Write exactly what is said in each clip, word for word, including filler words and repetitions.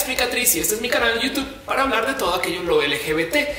Explicatriz y este es mi canal de YouTube para hablar de todo aquello lo L G B T,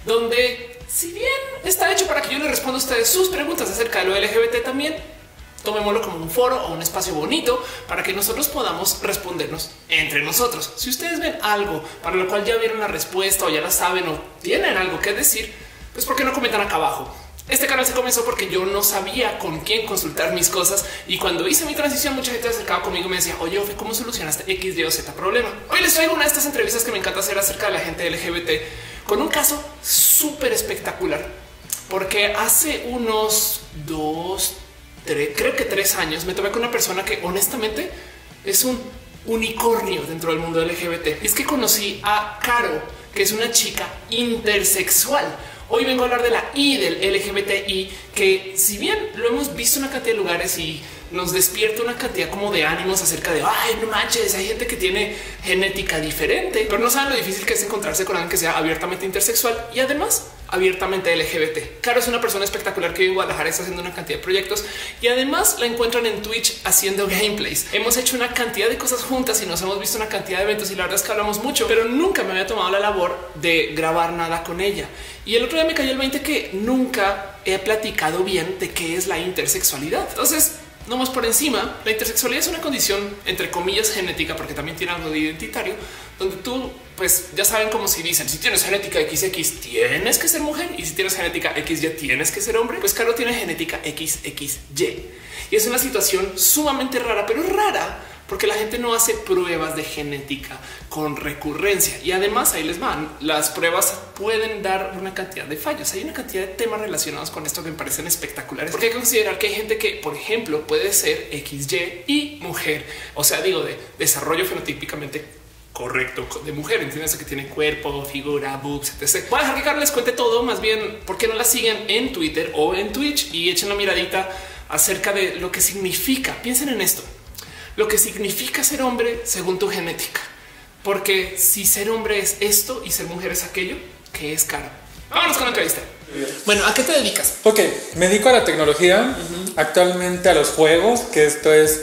donde si bien está hecho para que yo le responda a ustedes sus preguntas acerca de lo L G B T, también tomémoslo como un foro o un espacio bonito para que nosotros podamos respondernos entre nosotros. Si ustedes ven algo para lo cual ya vieron la respuesta o ya la saben o tienen algo que decir, pues ¿por qué no comentan acá abajo? Este canal se comenzó porque yo no sabía con quién consultar mis cosas y cuando hice mi transición mucha gente se acercaba conmigo y me decía, oye, Ofe, ¿cómo solucionaste X, Y o Z problema? Hoy les traigo una de estas entrevistas que me encanta hacer acerca de la gente L G B T con un caso súper espectacular, porque hace unos dos, tres, creo que tres años me tomé con una persona que honestamente es un unicornio dentro del mundo L G B T. Y es que conocí a Caro, que es una chica intersexual. Hoy vengo a hablar de la I del L G B T I, que si bien lo hemos visto en una cantidad de lugares y nos despierta una cantidad como de ánimos acerca de ay, no manches, hay gente que tiene genética diferente, pero no saben lo difícil que es encontrarse con alguien que sea abiertamente intersexual y además abiertamente L G B T. Caro es una persona espectacular que vive en Guadalajara, está haciendo una cantidad de proyectos y además la encuentran en Twitch haciendo gameplays. Hemos hecho una cantidad de cosas juntas y nos hemos visto una cantidad de eventos y la verdad es que hablamos mucho, pero nunca me había tomado la labor de grabar nada con ella. Y el otro día me cayó el veinte que nunca he platicado bien de qué es la intersexualidad. Entonces, no más por encima, la intersexualidad es una condición entre comillas genética, porque también tiene algo de identitario, donde tú, pues ya saben cómo si dicen, si tienes genética X X tienes que ser mujer y si tienes genética X Y tienes que ser hombre. Pues Caro tiene genética X X Y y es una situación sumamente rara, pero rara porque la gente no hace pruebas de genética con recurrencia y además ahí les van. Las pruebas pueden dar una cantidad de fallos. Hay una cantidad de temas relacionados con esto que me parecen espectaculares, porque hay que considerar que hay gente que, por ejemplo, puede ser X Y y mujer. O sea, digo de desarrollo fenotípicamente correcto de mujer. Entiéndase que tiene cuerpo, figura, boobs, etcétera. Voy a dejar que Carlos les cuente todo. Más bien, ¿por qué no la siguen en Twitter o en Twitch y echen una miradita acerca de lo que significa? Piensen en esto. Lo que significa ser hombre según tu genética, porque si ser hombre es esto y ser mujer es aquello, que es Caro. Vámonos con la entrevista. Bueno, ¿a qué te dedicas? Ok, me dedico a la tecnología, uh-huh. actualmente a los juegos, que esto es,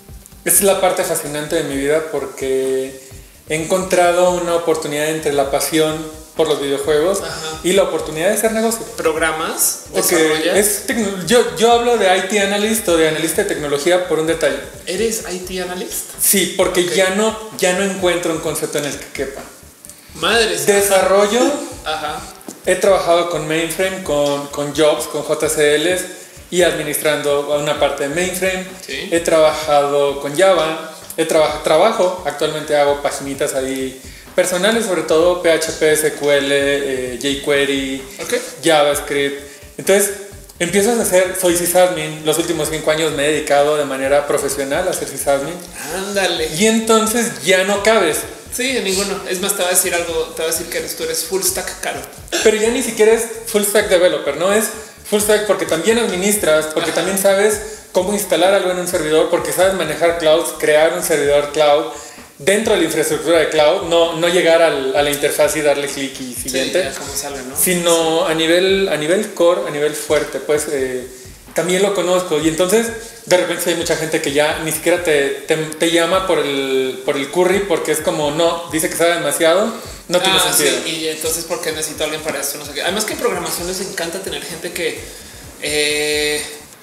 es la parte fascinante de mi vida porque he encontrado una oportunidad entre la pasión por los videojuegos Ajá. y la oportunidad de hacer negocio. ¿Programas? Okay. Es yo, yo hablo de I T analyst o de analista de tecnología por un detalle. ¿Eres I T analyst? Sí, porque okay. ya, no, ya no encuentro un concepto en el que quepa. Madres. Desarrollo. Ajá. He trabajado con mainframe, con, con jobs, con J C Ls y administrando una parte de mainframe. ¿Sí? He trabajado con Java. He trabajado, trabajo, actualmente hago paginitas ahí personales, sobre todo P H P, S Q L, eh, jQuery, okay. JavaScript. Entonces empiezas a hacer, soy sysadmin. Los últimos cinco años me he dedicado de manera profesional a ser sysadmin. Ándale. Y entonces ya no cabes. Sí, en ninguno. Es más, te va a decir algo, te va a decir que eres, tú eres full stack Caro. Pero ya ni siquiera es full stack developer, no es full stack porque también administras, porque Ajá. también sabes cómo instalar algo en un servidor, porque sabes manejar clouds, crear un servidor cloud dentro de la infraestructura de cloud, no, no llegar al, a la interfaz y darle clic y siguiente, sí, como sale, ¿no? sino sí. a nivel a nivel core, a nivel fuerte, pues eh, también lo conozco y entonces de repente hay mucha gente que ya ni siquiera te, te, te llama por el, por el curry porque es como no, dice que sabe demasiado, no tiene ah, sentido. Sí, y entonces ¿por qué necesito a alguien para esto? No sé qué. Además que en programación les encanta tener gente que eh,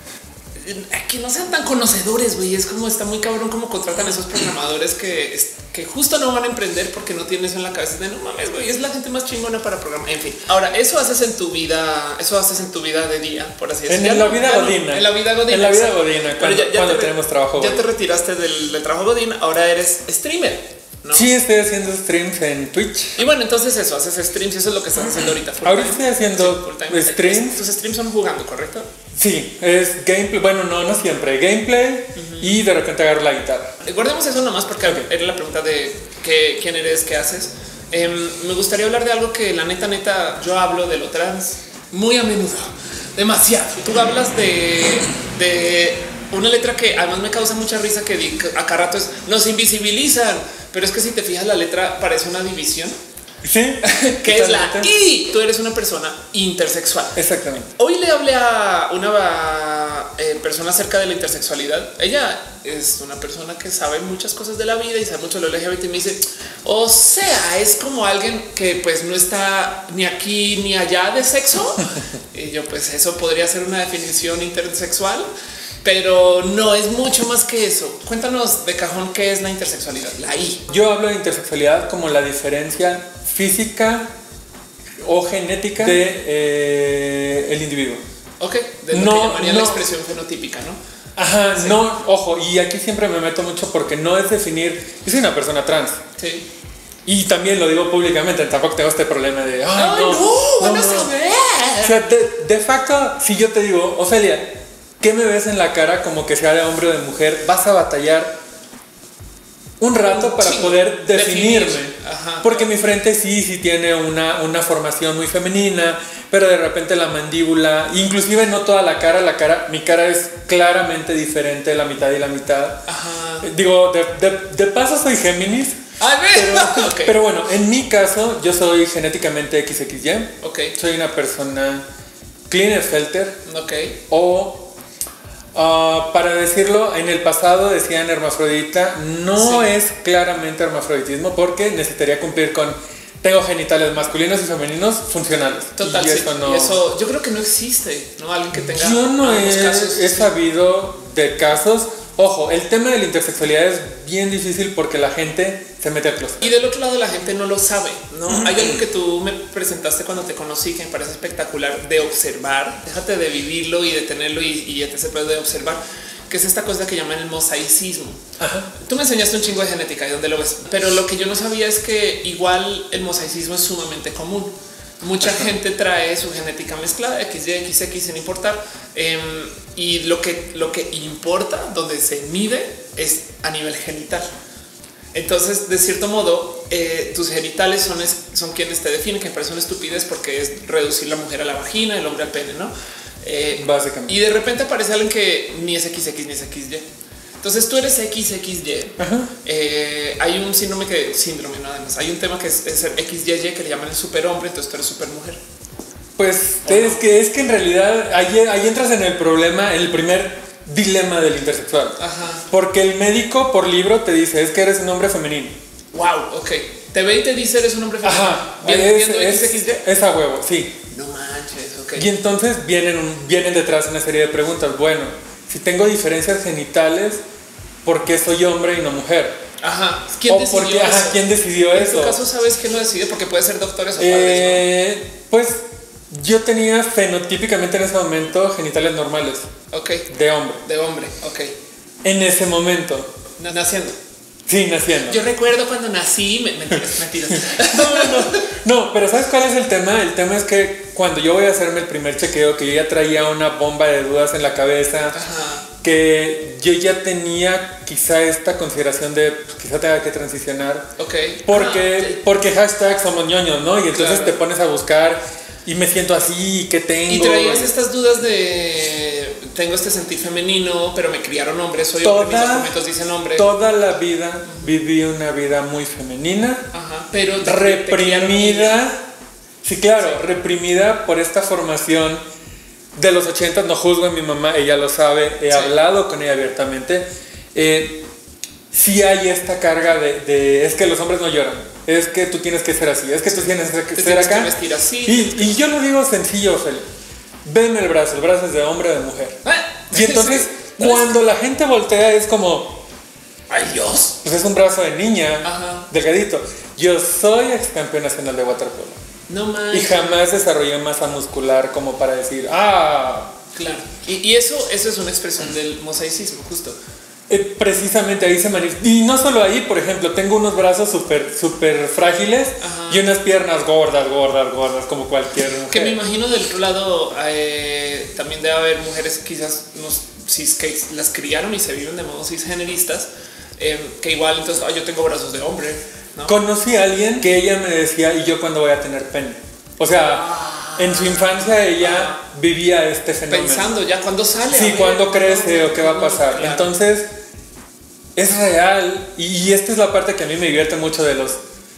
que no sean tan conocedores, güey. Es como está muy cabrón como contratan a esos programadores que, que justo no van a emprender porque no tienen eso en la cabeza de no mames, güey. Es la gente más chingona para programar. En fin, ahora eso haces en tu vida, eso haces en tu vida de día, por así decirlo. En la vida godina. En la vida godina. En la vida godina. Cuando, ya, ya cuando tenemos trabajo. Ya te retiraste del, del trabajo godín. Ahora eres streamer. ¿No? Sí, estoy haciendo streams en Twitch. Y bueno, entonces eso, haces streams y eso es lo que estás haciendo ahorita. Ahorita estoy haciendo sí, streams. Tus streams son jugando, ¿correcto? Sí, es gameplay. Bueno, no, no siempre. Gameplay uh-huh. y de repente agarro la guitarra. Guardemos eso nomás porque okay. era la pregunta de qué, quién eres, qué haces. Eh, me gustaría hablar de algo que la neta, neta, yo hablo de lo trans muy a menudo. Demasiado. Tú hablas de... de una letra que además me causa mucha risa que acá rato es nos invisibilizan, pero es que si te fijas la letra parece una división Sí. Que es la I. Tú eres una persona intersexual. Exactamente. Hoy le hablé a una eh, persona acerca de la intersexualidad. Ella es una persona que sabe muchas cosas de la vida y sabe mucho de lo L G B T y me dice, o sea, es como alguien que pues no está ni aquí ni allá de sexo. Y yo pues eso podría ser una definición intersexual, pero no es mucho más que eso. Cuéntanos de cajón qué es la intersexualidad, la I. Yo hablo de intersexualidad como la diferencia física o genética de eh, el individuo. Ok, de lo no, que llamaría no. la expresión fenotípica, ¿no? Ajá, Sí. no, ojo, y aquí siempre me meto mucho porque no es definir, yo soy una persona trans. Sí. Y también lo digo públicamente, tampoco tengo este problema de, ay, Ay, no, no, no, van a no. saber. O sea, de, de facto, si yo te digo, Ofelia, ¿qué me ves en la cara como que sea de hombre o de mujer? Vas a batallar un rato Un para chingo. poder definirme. Definir. Ajá. Porque mi frente sí, sí tiene una, una formación muy femenina, pero de repente la mandíbula, inclusive no toda la cara, la cara, mi cara es claramente diferente, la mitad y la mitad. Ajá. Eh, Digo, de, de, de paso soy Géminis. Ay, Pero, okay. pero bueno, en mi caso, yo soy genéticamente equis equis y. Ok. Soy una persona Klinefelter Ok. o, uh, para decirlo, en el pasado decían hermafrodita. No Sí. es claramente hermafroditismo porque necesitaría cumplir con tengo genitales masculinos y femeninos funcionales. Total, y sí. eso no. Y eso yo creo que no existe, ¿no? Alguien que tenga Yo no ambos he, casos. he sabido de casos. Ojo, el tema de la intersexualidad es bien difícil porque la gente se mete al closet. Y del otro lado la gente no lo sabe, ¿no? Hay algo que tú me presentaste cuando te conocí que me parece espectacular de observar. Déjate de vivirlo y de tenerlo y, y etc. Pero de observar, que es esta cosa que llaman el mosaicismo. Ajá. Tú me enseñaste un chingo de genética y dónde lo ves, pero lo que yo no sabía es que igual el mosaicismo es sumamente común. Mucha Ajá. gente trae su genética mezclada, equis y, equis equis, sin importar. Eh, y lo que, lo que importa, donde se mide, es a nivel genital. Entonces, de cierto modo, eh, tus genitales son, es, son quienes te definen, que me parece una estupidez porque es reducir la mujer a la vagina, el hombre al pene, ¿no? Eh, Básicamente. Y de repente aparece alguien que ni es equis equis ni es equis y. Entonces tú eres equis equis y. Eh, hay un síndrome que síndrome nada más. Hay un tema que es, es ser equis y y que le llaman el superhombre. Entonces tú eres supermujer. Pues es no? que es que en realidad ahí, ahí entras en el problema, en el primer dilema del intersexual. Ajá. Porque el médico por libro te dice es que eres un hombre femenino. Wow, ok. Te ve y te dice eres un hombre femenino. Ajá. ¿Viene es, es, equis y? Es a huevo, sí. No manches, ok. Y entonces vienen, vienen detrás una serie de preguntas. Bueno, si tengo diferencias genitales, ¿por qué soy hombre y no mujer? Ajá. ¿Quién decidió porque, eso? Ajá, ¿quién decidió en eso? En tu caso, ¿sabes quién lo decide? Porque puede ser doctores o eh, padres, ¿no? Pues yo tenía fenotípicamente en ese momento genitales normales. Ok. De hombre. De hombre, ok. En ese momento. Naciendo. Sí, naciendo. Yo recuerdo cuando nací, me, mentiras, mentiras. no, no, no, pero ¿sabes cuál es el tema? El tema es que cuando yo voy a hacerme el primer chequeo, que yo ya traía una bomba de dudas en la cabeza, Ajá. que yo ya tenía quizá esta consideración de pues, quizá tenga que transicionar. Ok. Porque, ah, okay. porque hashtag somos ñoños, ¿no? Y entonces claro. te pones a buscar y me siento así, ¿qué tengo? Y traías estas dudas de tengo este sentir femenino, pero me criaron hombres, soy toda, hombre, mis documentos dicen hombre. Toda la vida viví una vida muy femenina, Ajá, pero te, reprimida. Te sí, claro, sí. reprimida por esta formación de los ochentas. No juzgo a mi mamá, ella lo sabe, he sí. hablado con ella abiertamente. Eh, sí hay esta carga de, de es que los hombres no lloran. Es que tú tienes que ser así, es que tú tienes que Te ser tienes acá. Que vestir así, y, y yo lo digo sencillo, Feli. Veme el brazo, el brazo es de hombre o de mujer. ¿Eh? Y entonces, sí, sí. cuando la gente voltea, es como, ay Dios, pues es un brazo de niña, Ajá. delgadito. Yo soy ex campeón nacional de waterpolo. No manches. Y jamás desarrollé masa muscular como para decir, ah. Claro. Y, y eso, eso es una expresión del mosaicismo, justo. Eh, precisamente ahí se manifiesta. Y no solo ahí, por ejemplo, tengo unos brazos súper, súper frágiles Ajá. y unas piernas gordas, gordas, gordas, como cualquier mujer. Que me imagino del otro lado eh, también debe haber mujeres quizás unos cis que las criaron y se viven de modo cisgeneristas, eh, que igual entonces oh, yo tengo brazos de hombre, ¿no? Conocí a alguien que ella me decía, ¿y yo cuándo voy a tener pene? O sea, ah, en su infancia ella ah, vivía este fenómeno. Pensando ya cuando sale. Sí, cuándo crece no, o qué va a pasar. Claro. Entonces, es real. Y, y esta es la parte que a mí me divierte mucho de los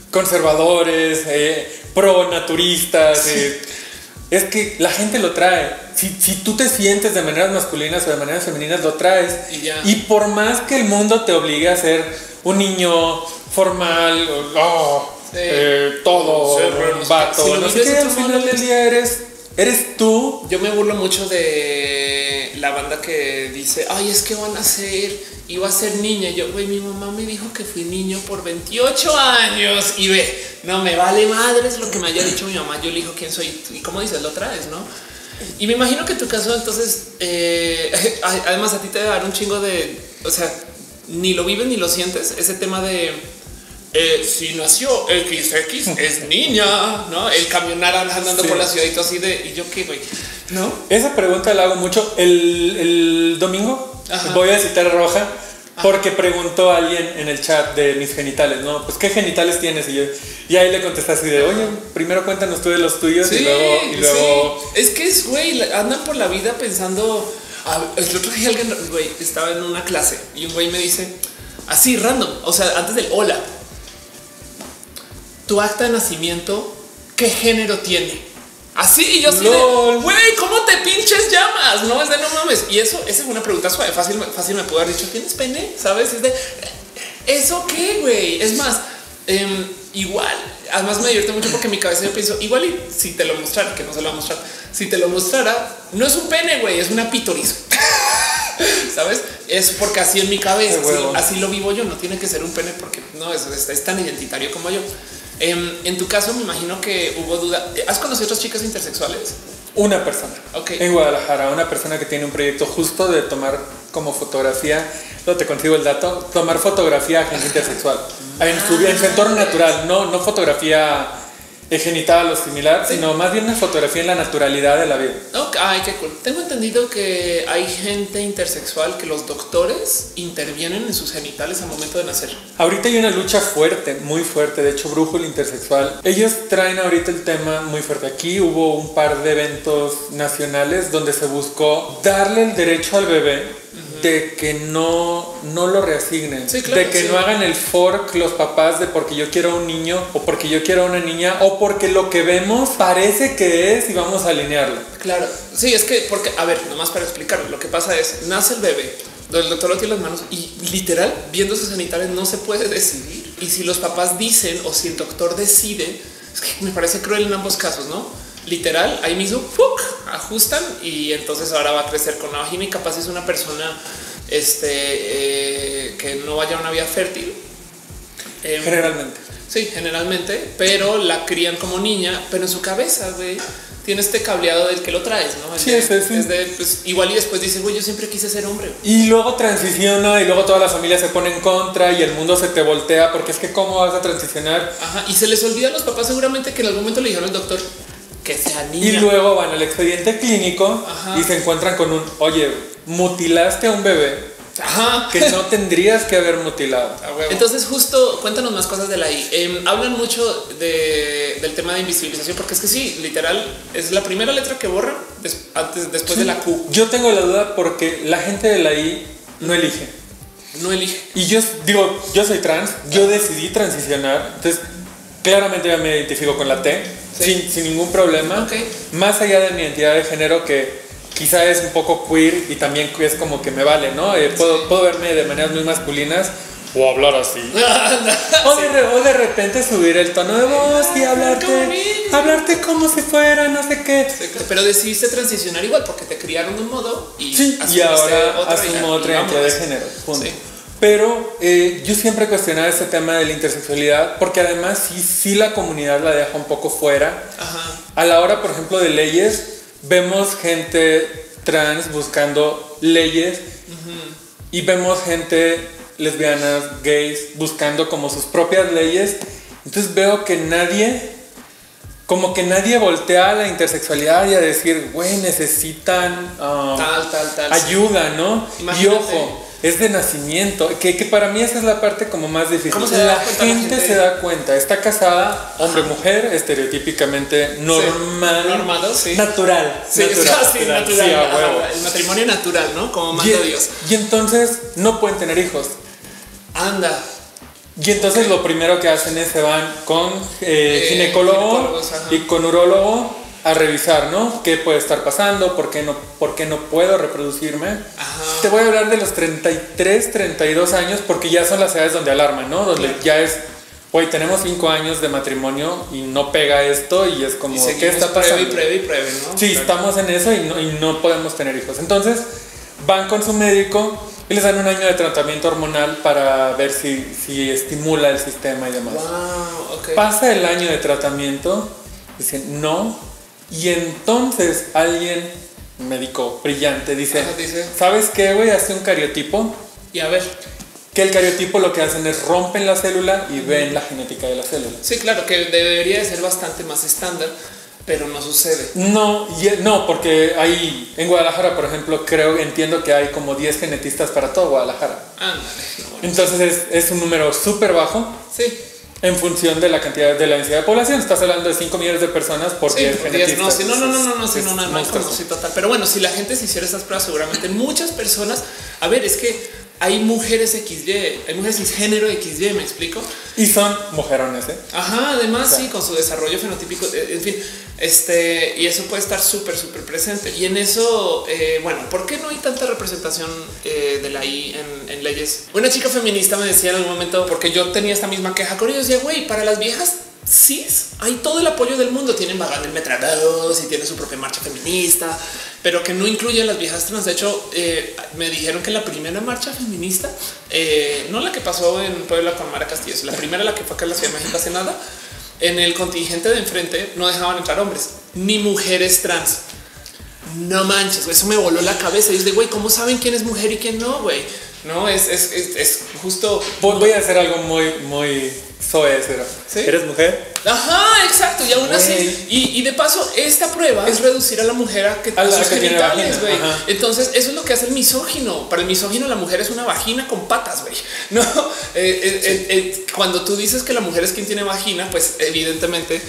conservadores, eh, pro-naturistas. Sí. Eh, es que la gente lo trae. Si, si tú te sientes de maneras masculinas o de maneras femeninas, lo traes. Y, ya. y por más que el mundo te obligue a ser un niño formal, oh, sí. eh, todo, sí, un vato, si no sé qué, al final del día eres, eres tú. Yo me burlo mucho de la banda que dice, ay, es que van a ser, iba a ser niña. Yo, güey, mi mamá me dijo que fui niño por veintiocho años y ve, no me vale madres lo que me haya dicho mi mamá. Yo le digo quién soy y cómo dices, lo traes, ¿no? Y me imagino que en tu caso, entonces, eh, además a ti te va a dar un chingo de, o sea, ni lo vives ni lo sientes, ese tema de eh, si nació equis equis es niña, ¿no? El camionar andando sí. por la ciudad y todo así de, ¿y yo qué, güey? ¿No? Esa pregunta la hago mucho. El, el domingo Ajá. voy a citar a Roja porque Ajá. preguntó a alguien en el chat de mis genitales, ¿no? Pues, ¿qué genitales tienes? Y, yo, y ahí le contesté así de, oye, primero cuéntanos tú de los tuyos sí, y luego... Y luego... Sí. Es que es, güey, andan por la vida pensando... El otro día alguien, güey, estaba en una clase y un güey me dice así random, o sea, antes del hola, tu acta de nacimiento, ¿qué género tiene? Así, y yo así de, güey, ¿cómo te pinches llamas? No, es de no mames. Y eso, esa es una pregunta suave, fácil, fácil me puedo haber dicho, ¿tienes pene? ¿Sabes? Es de, ¿eso qué, güey? Es más, eh, igual, además me divierte mucho porque en mi cabeza yo pienso, igual y si te lo mostrara, que no se lo va a mostrar, si te lo mostrara, no es un pene, güey, es una pítoris. ¿Sabes? Es porque así en mi cabeza, así, así lo vivo yo, no tiene que ser un pene porque no, es, es, es tan identitario como yo. Eh, en tu caso me imagino que hubo duda. ¿Has conocido otras chicas intersexuales? Una persona okay. en Guadalajara, una persona que tiene un proyecto justo de tomar como fotografía, no te consigo el dato, tomar fotografía a gente intersexual en su, en su entorno natural, no, no fotografía genital o similar, sí. sino más bien una fotografía en la naturalidad de la vida. Okay. Ay, qué cool. Tengo entendido que hay gente intersexual que los doctores intervienen en sus genitales al momento de nacer. Ahorita hay una lucha fuerte, muy fuerte. De hecho, Brújula Intersexual, ellos traen ahorita el tema muy fuerte. Aquí hubo un par de eventos nacionales donde se buscó darle el derecho al bebé uh-huh. de que no, no lo reasignen, sí, claro, de que sí. no hagan el fork los papás de porque yo quiero un niño o porque yo quiero una niña o porque lo que vemos parece que es y vamos a alinearlo. Claro, sí, es que porque, a ver, nomás para explicarlo, lo que pasa es, nace el bebé, el doctor lo tiene en las manos y literal, viendo sus genitales no se puede decidir. Y si los papás dicen o si el doctor decide, es que me parece cruel en ambos casos, ¿no? Literal, ahí mismo ¡fuc! Ajustan y entonces ahora va a crecer con la vagina y capaz es una persona este, eh, que no vaya a una vida fértil. Eh, generalmente. Sí, generalmente, pero la crían como niña, pero en su cabeza, güey, tiene este cableado del que lo traes, ¿no? El sí, de, es, es, es de, pues, igual y después dice, güey, yo siempre quise ser hombre. Y luego transiciona y luego toda la familia se pone en contra y el mundo se te voltea porque es que ¿cómo vas a transicionar? Ajá, y se les olvida a los papás seguramente que en algún momento le dijeron al doctor que sea niña. Y luego van al expediente clínico Ajá. y se encuentran con un, oye, mutilaste a un bebé. Ajá. Que no tendrías que haber mutilado. Entonces justo cuéntanos más cosas de la I. Eh, hablan mucho de, del tema de invisibilización porque es que sí, literal es la primera letra que borran des, antes, después sí. de la Q. Yo tengo la duda porque la gente de la I no elige. No elige. Y yo digo, yo soy trans, yo decidí transicionar, entonces claramente ya me identifico con la T sí. sin, sin ningún problema. Okay. Más allá de mi identidad de género que quizá es un poco queer y también es como que me vale, ¿no? Eh, puedo, sí. puedo verme de maneras muy masculinas o hablar así. o, de re, o de repente subir el tono de voz y hablarte, hablarte como si fuera no sé qué. Sí, pero decidiste transicionar igual porque te criaron de un modo y, sí, y ahora asumo otra identidad de género. Punto. Sí. Pero eh, yo siempre he cuestionado este tema de la intersexualidad porque además sí, sí la comunidad la deja un poco fuera. Ajá. A la hora, por ejemplo, de leyes, vemos gente trans buscando leyes uh-huh. y vemos gente lesbianas, gays buscando como sus propias leyes. Entonces veo que nadie, como que nadie voltea a la intersexualidad y a decir, güey, necesitan uh, tal, tal, tal, ayuda, sí. ¿no? Imagínate. Y ojo, es de nacimiento, que, que para mí esa es la parte como más difícil. ¿Cómo se la, da gente la gente se da cuenta, está casada, hombre, Ajá. mujer, estereotípicamente normal, sí. normado, sí. natural, sí, natural, sí, natural, natural. Sí, Ajá, el matrimonio natural, ¿no? Como manda y, Dios. Y entonces no pueden tener hijos. Anda. Y entonces lo primero que hacen es se van con eh, eh, ginecólogo y con urólogo a revisar, ¿no? ¿Qué puede estar pasando? ¿Por qué no, por qué no puedo reproducirme? Ajá. Te voy a hablar de los treinta y tres, treinta y dos años porque ya son las edades donde alarman, ¿no? Donde claro. ya es, güey, tenemos cinco años de matrimonio y no pega esto y es como, y ¿qué está pasando? Pruebe y pruebe y pruebe, ¿no? Sí, claro. estamos en eso y no, y no podemos tener hijos. Entonces van con su médico y les dan un año de tratamiento hormonal para ver si, si estimula el sistema y demás. Wow, okay. Pasa el año de tratamiento, dicen no. Y entonces alguien, un médico brillante, dice, Ajá, dice ¿sabes qué, güey? Hace un cariotipo. Y a ver. Que el cariotipo lo que hacen es rompen la célula y ven la genética de la célula. Sí, claro, que debería de ser bastante más estándar, pero no sucede. No, y, no, porque hay, en Guadalajara, por ejemplo, creo, entiendo que hay como diez genetistas para todo Guadalajara. Ándale. No, bueno, entonces es, es un número súper bajo. Sí. En función de la cantidad de la densidad de población, estás hablando de cinco millones de personas por sí, diez genetistas. No, sí, no, no, no, no, no, sí, no, no, no hay como, sí, total. Pero bueno, si la gente se hiciera esas pruebas, seguramente muchas personas, a ver, es que hay mujeres equis y, hay mujeres cisgénero equis y, ¿me explico? Y son mujerones, ¿eh? Ajá, además, o sea, sí, con su desarrollo fenotípico, en fin, este, y eso puede estar súper, súper presente. Y en eso, eh, bueno, ¿por qué no hay tanta representación eh, de la I en, en leyes? Una chica feminista me decía en algún momento, porque yo tenía esta misma queja con ellos, decía, güey, para las viejas cis hay todo el apoyo del mundo, tienen vagón del metrados y tienen su propia marcha feminista, pero que no incluye a las viejas trans. De hecho, eh, me dijeron que la primera marcha feminista, eh, no la que pasó en Puebla con Mara Castillo, la primera, la que fue acá en la Ciudad de México hace nada, en el contingente de enfrente no dejaban entrar hombres ni mujeres trans. No manches, eso me voló la cabeza. Y es de, güey, ¿cómo saben quién es mujer y quién no, güey? No, es, es, es, es justo... Voy a hacer algo muy, muy soez, pero ¿sí? ¿Eres mujer? Ajá, exacto. Y aún así, y, y de paso, esta prueba es reducir a la mujer a que a sus genitales, güey. Entonces, eso es lo que hace el misógino. Para el misógino, la mujer es una vagina con patas, güey. No, eh, eh, sí. eh, eh, cuando tú dices que la mujer es quien tiene vagina, pues evidentemente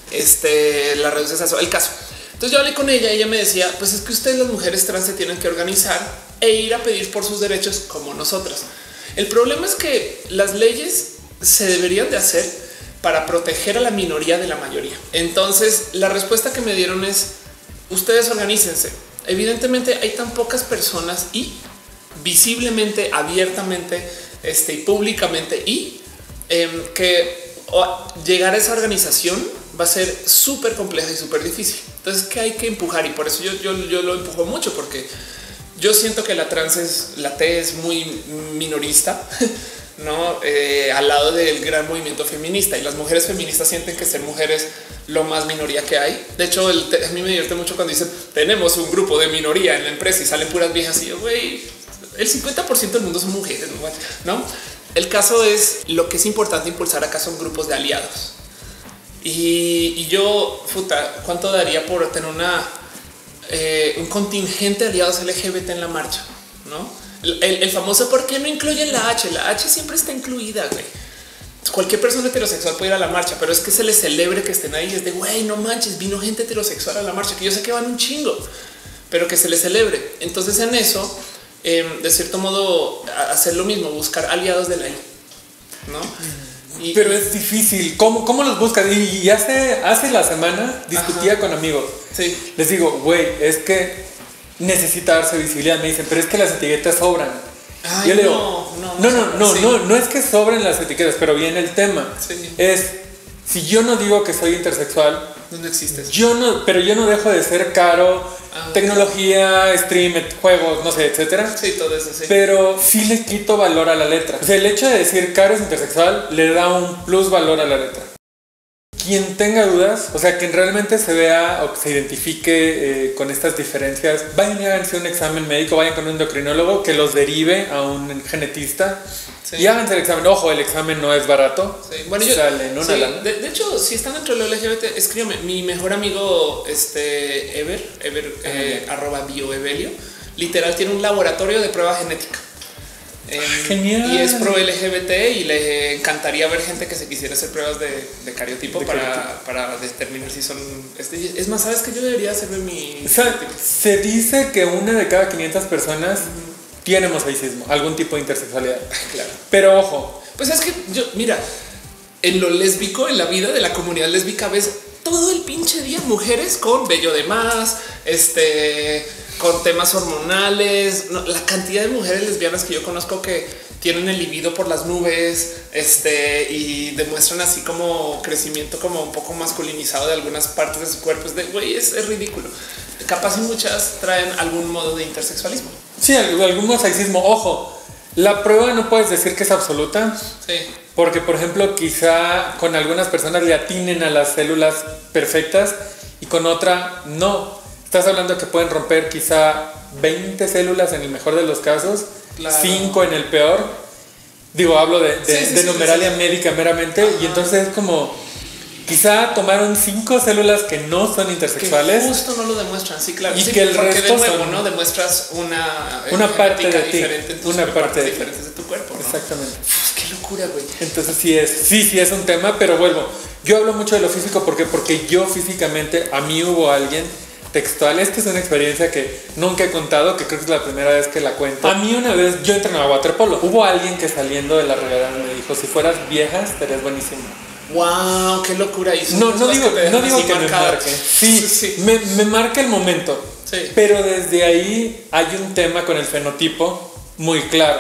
este, la reduces a eso. El caso. Entonces yo hablé con ella y ella me decía, pues es que ustedes las mujeres trans se tienen que organizar e ir a pedir por sus derechos como nosotras. El problema es que las leyes se deberían de hacer para proteger a la minoría de la mayoría. Entonces la respuesta que me dieron es, ustedes organícense. Evidentemente hay tan pocas personas y visiblemente, abiertamente este, y públicamente y eh, que oh, llegar a esa organización va a ser súper compleja y súper difícil. Entonces, ¿qué hay que empujar? Y por eso yo, yo, yo lo empujo mucho, porque yo siento que la trans es, la T es muy minorista, no eh, al lado del gran movimiento feminista, y las mujeres feministas sienten que ser mujeres lo más minoría que hay. De hecho, el, a mí me divierte mucho cuando dicen tenemos un grupo de minoría en la empresa y salen puras viejas y yo, güey, el cincuenta por ciento del mundo son mujeres, ¿no? El caso es lo que es importante impulsar acá son grupos de aliados. Y, y yo, puta, ¿cuánto daría por tener una eh, un contingente de aliados L G B T en la marcha? No, el, el, el famoso ¿por qué no incluyen la H? La H siempre está incluida, güey. Cualquier persona heterosexual puede ir a la marcha, pero es que se les celebre que estén ahí. Es de güey, no manches, vino gente heterosexual a la marcha, que yo sé que van un chingo, pero que se les celebre. Entonces, en eso, eh, de cierto modo, hacer lo mismo, buscar aliados de la I, no? Y, pero es difícil. ¿Cómo, cómo los buscas? Y, y hace, hace la semana discutía ajá. con amigos. Sí. Les digo, güey, es que necesita darse visibilidad. Me dicen, pero es que las etiquetas sobran. Ay, yo le digo, no, no, no, no, no, sí. no, no es que sobren las etiquetas, pero viene el tema. Sí. Es si yo no digo que soy intersexual, no existes. Yo no, pero yo no dejo de ser caro. Ah, tecnología, stream, juegos, no sé, etcétera. Sí, todo eso, sí. Pero sí le quito valor a la letra. O sea, el hecho de decir Caro es intersexual le da un plus valor a la letra. Quien tenga dudas, o sea, quien realmente se vea o que se identifique eh, con estas diferencias, vayan y háganse un examen médico, vayan con un endocrinólogo que los derive a un genetista. Sí. Y háganse el examen. Ojo, el examen no es barato. Sí. Bueno, yo, sale en una sí, lana. De, de hecho, si están dentro del L G B T, escríbeme. Mi mejor amigo, este Ever, Ever eh, arroba bioevelio, literal tiene un laboratorio de prueba genética. Eh, Genial. Y es pro L G B T y le encantaría ver gente que se quisiera hacer pruebas de, de cariotipo de para, cariotipo. para determinar si son. Este, es más, sabes que yo debería hacerme mi. O sea, se dice que una de cada quinientas personas. Uh-huh. Tiene mosaicismo, algún tipo de intersexualidad. Claro. Pero ojo, Pues es que yo, mira, en lo lésbico, en la vida de la comunidad lésbica, ves todo el pinche día mujeres con vello de más, este, con temas hormonales, no, la cantidad de mujeres lesbianas que yo conozco que tienen el libido por las nubes, este, y demuestran así como crecimiento como un poco masculinizado de algunas partes de su cuerpo. Es de güey, es, es ridículo. Capaz y muchas traen algún modo de intersexualismo. Sí, algún sexismo. Ojo, la prueba no puedes decir que es absoluta. Sí. Porque, por ejemplo, quizá con algunas personas le atinen a las células perfectas y con otra no. Estás hablando de que pueden romper quizá veinte células en el mejor de los casos, claro. cinco en el peor. Digo, hablo de, de, sí, sí, de sí, numeralia sí. médica meramente. Ajá. Y entonces es como... Quizá tomaron cinco células que no son intersexuales. Que justo no lo demuestran, sí, claro. Y sí, que el porque resto de nuevo, son... ¿no? Demuestras una... Una parte de ti. En tus una parte de diferentes de tu cuerpo, ¿no? Exactamente. Uf, qué locura, güey. Entonces sí es, sí, sí es un tema, pero vuelvo. Yo hablo mucho de lo físico, ¿por qué? Porque yo físicamente, a mí hubo alguien textual. Esta es una experiencia que nunca he contado, que creo que es la primera vez que la cuento. A mí una vez, yo entrenaba waterpolo. Hubo alguien que saliendo de la regadera me dijo, si fueras vieja, estarías buenísimo. Wow, qué locura hizo. No, no digo, no digo que me marque. Sí, sí, sí. Me, me marca el momento. Sí. Pero desde ahí hay un tema con el fenotipo muy claro.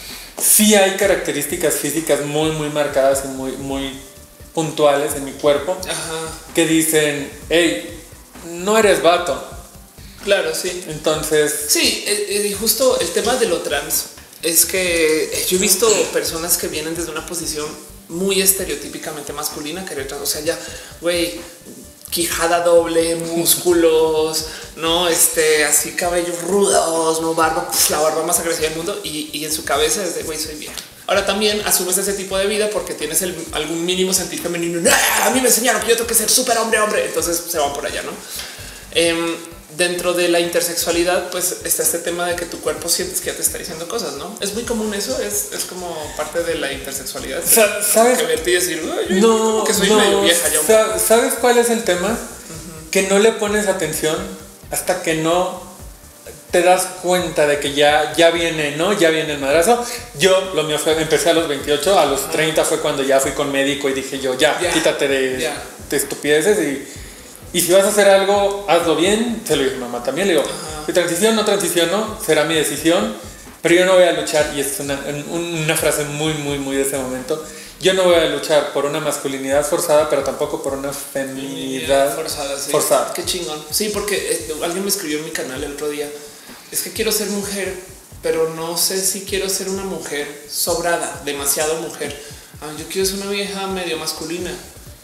Sí hay características físicas muy, muy marcadas y muy, muy puntuales en mi cuerpo. Ajá. Que dicen, hey, no eres vato. Claro, sí. Entonces... Sí, y justo el tema de lo trans es que yo he visto personas que vienen desde una posición muy estereotípicamente masculina, que o sea, ya, güey, quijada doble, músculos, no, este, así cabellos rudos, no barba, puf, la barba más agresiva del mundo, y, y en su cabeza es de, güey, soy vieja. Ahora también asumes ese tipo de vida porque tienes el, algún mínimo sentir femenino. ¡Ah! A mí me enseñaron que yo tengo que ser súper hombre, hombre. Entonces se van por allá, ¿no? Eh, dentro de la intersexualidad, pues está este tema de que tu cuerpo sientes que ya te está diciendo cosas, ¿no? Es muy común eso, es, es como parte de la intersexualidad. ¿Sabes? Que verte y decir, yo no, que soy no, medio vieja ya. ¿Sabes cuál es el tema? Uh-huh. Que no le pones atención hasta que no te das cuenta de que ya, ya viene, ¿no? Ya viene el madrazo. Yo, lo mío fue, empecé a los veintiocho, a los treinta fue cuando ya fui con médico y dije yo, ya, yeah. quítate de, yeah. de estupideces y, y si vas a hacer algo, hazlo bien. Se lo dije a mamá también, le digo, uh-huh. si transiciono no transiciono, será mi decisión, pero yo no voy a luchar, y es una, una frase muy, muy, muy de ese momento, yo no voy a luchar por una masculinidad forzada, pero tampoco por una feminidad forzada. Sí. forzada. Qué chingón. Sí, porque eh, alguien me escribió en mi canal el otro día, es que quiero ser mujer, pero no sé si quiero ser una mujer sobrada, demasiado mujer. Ah, yo quiero ser una vieja medio masculina.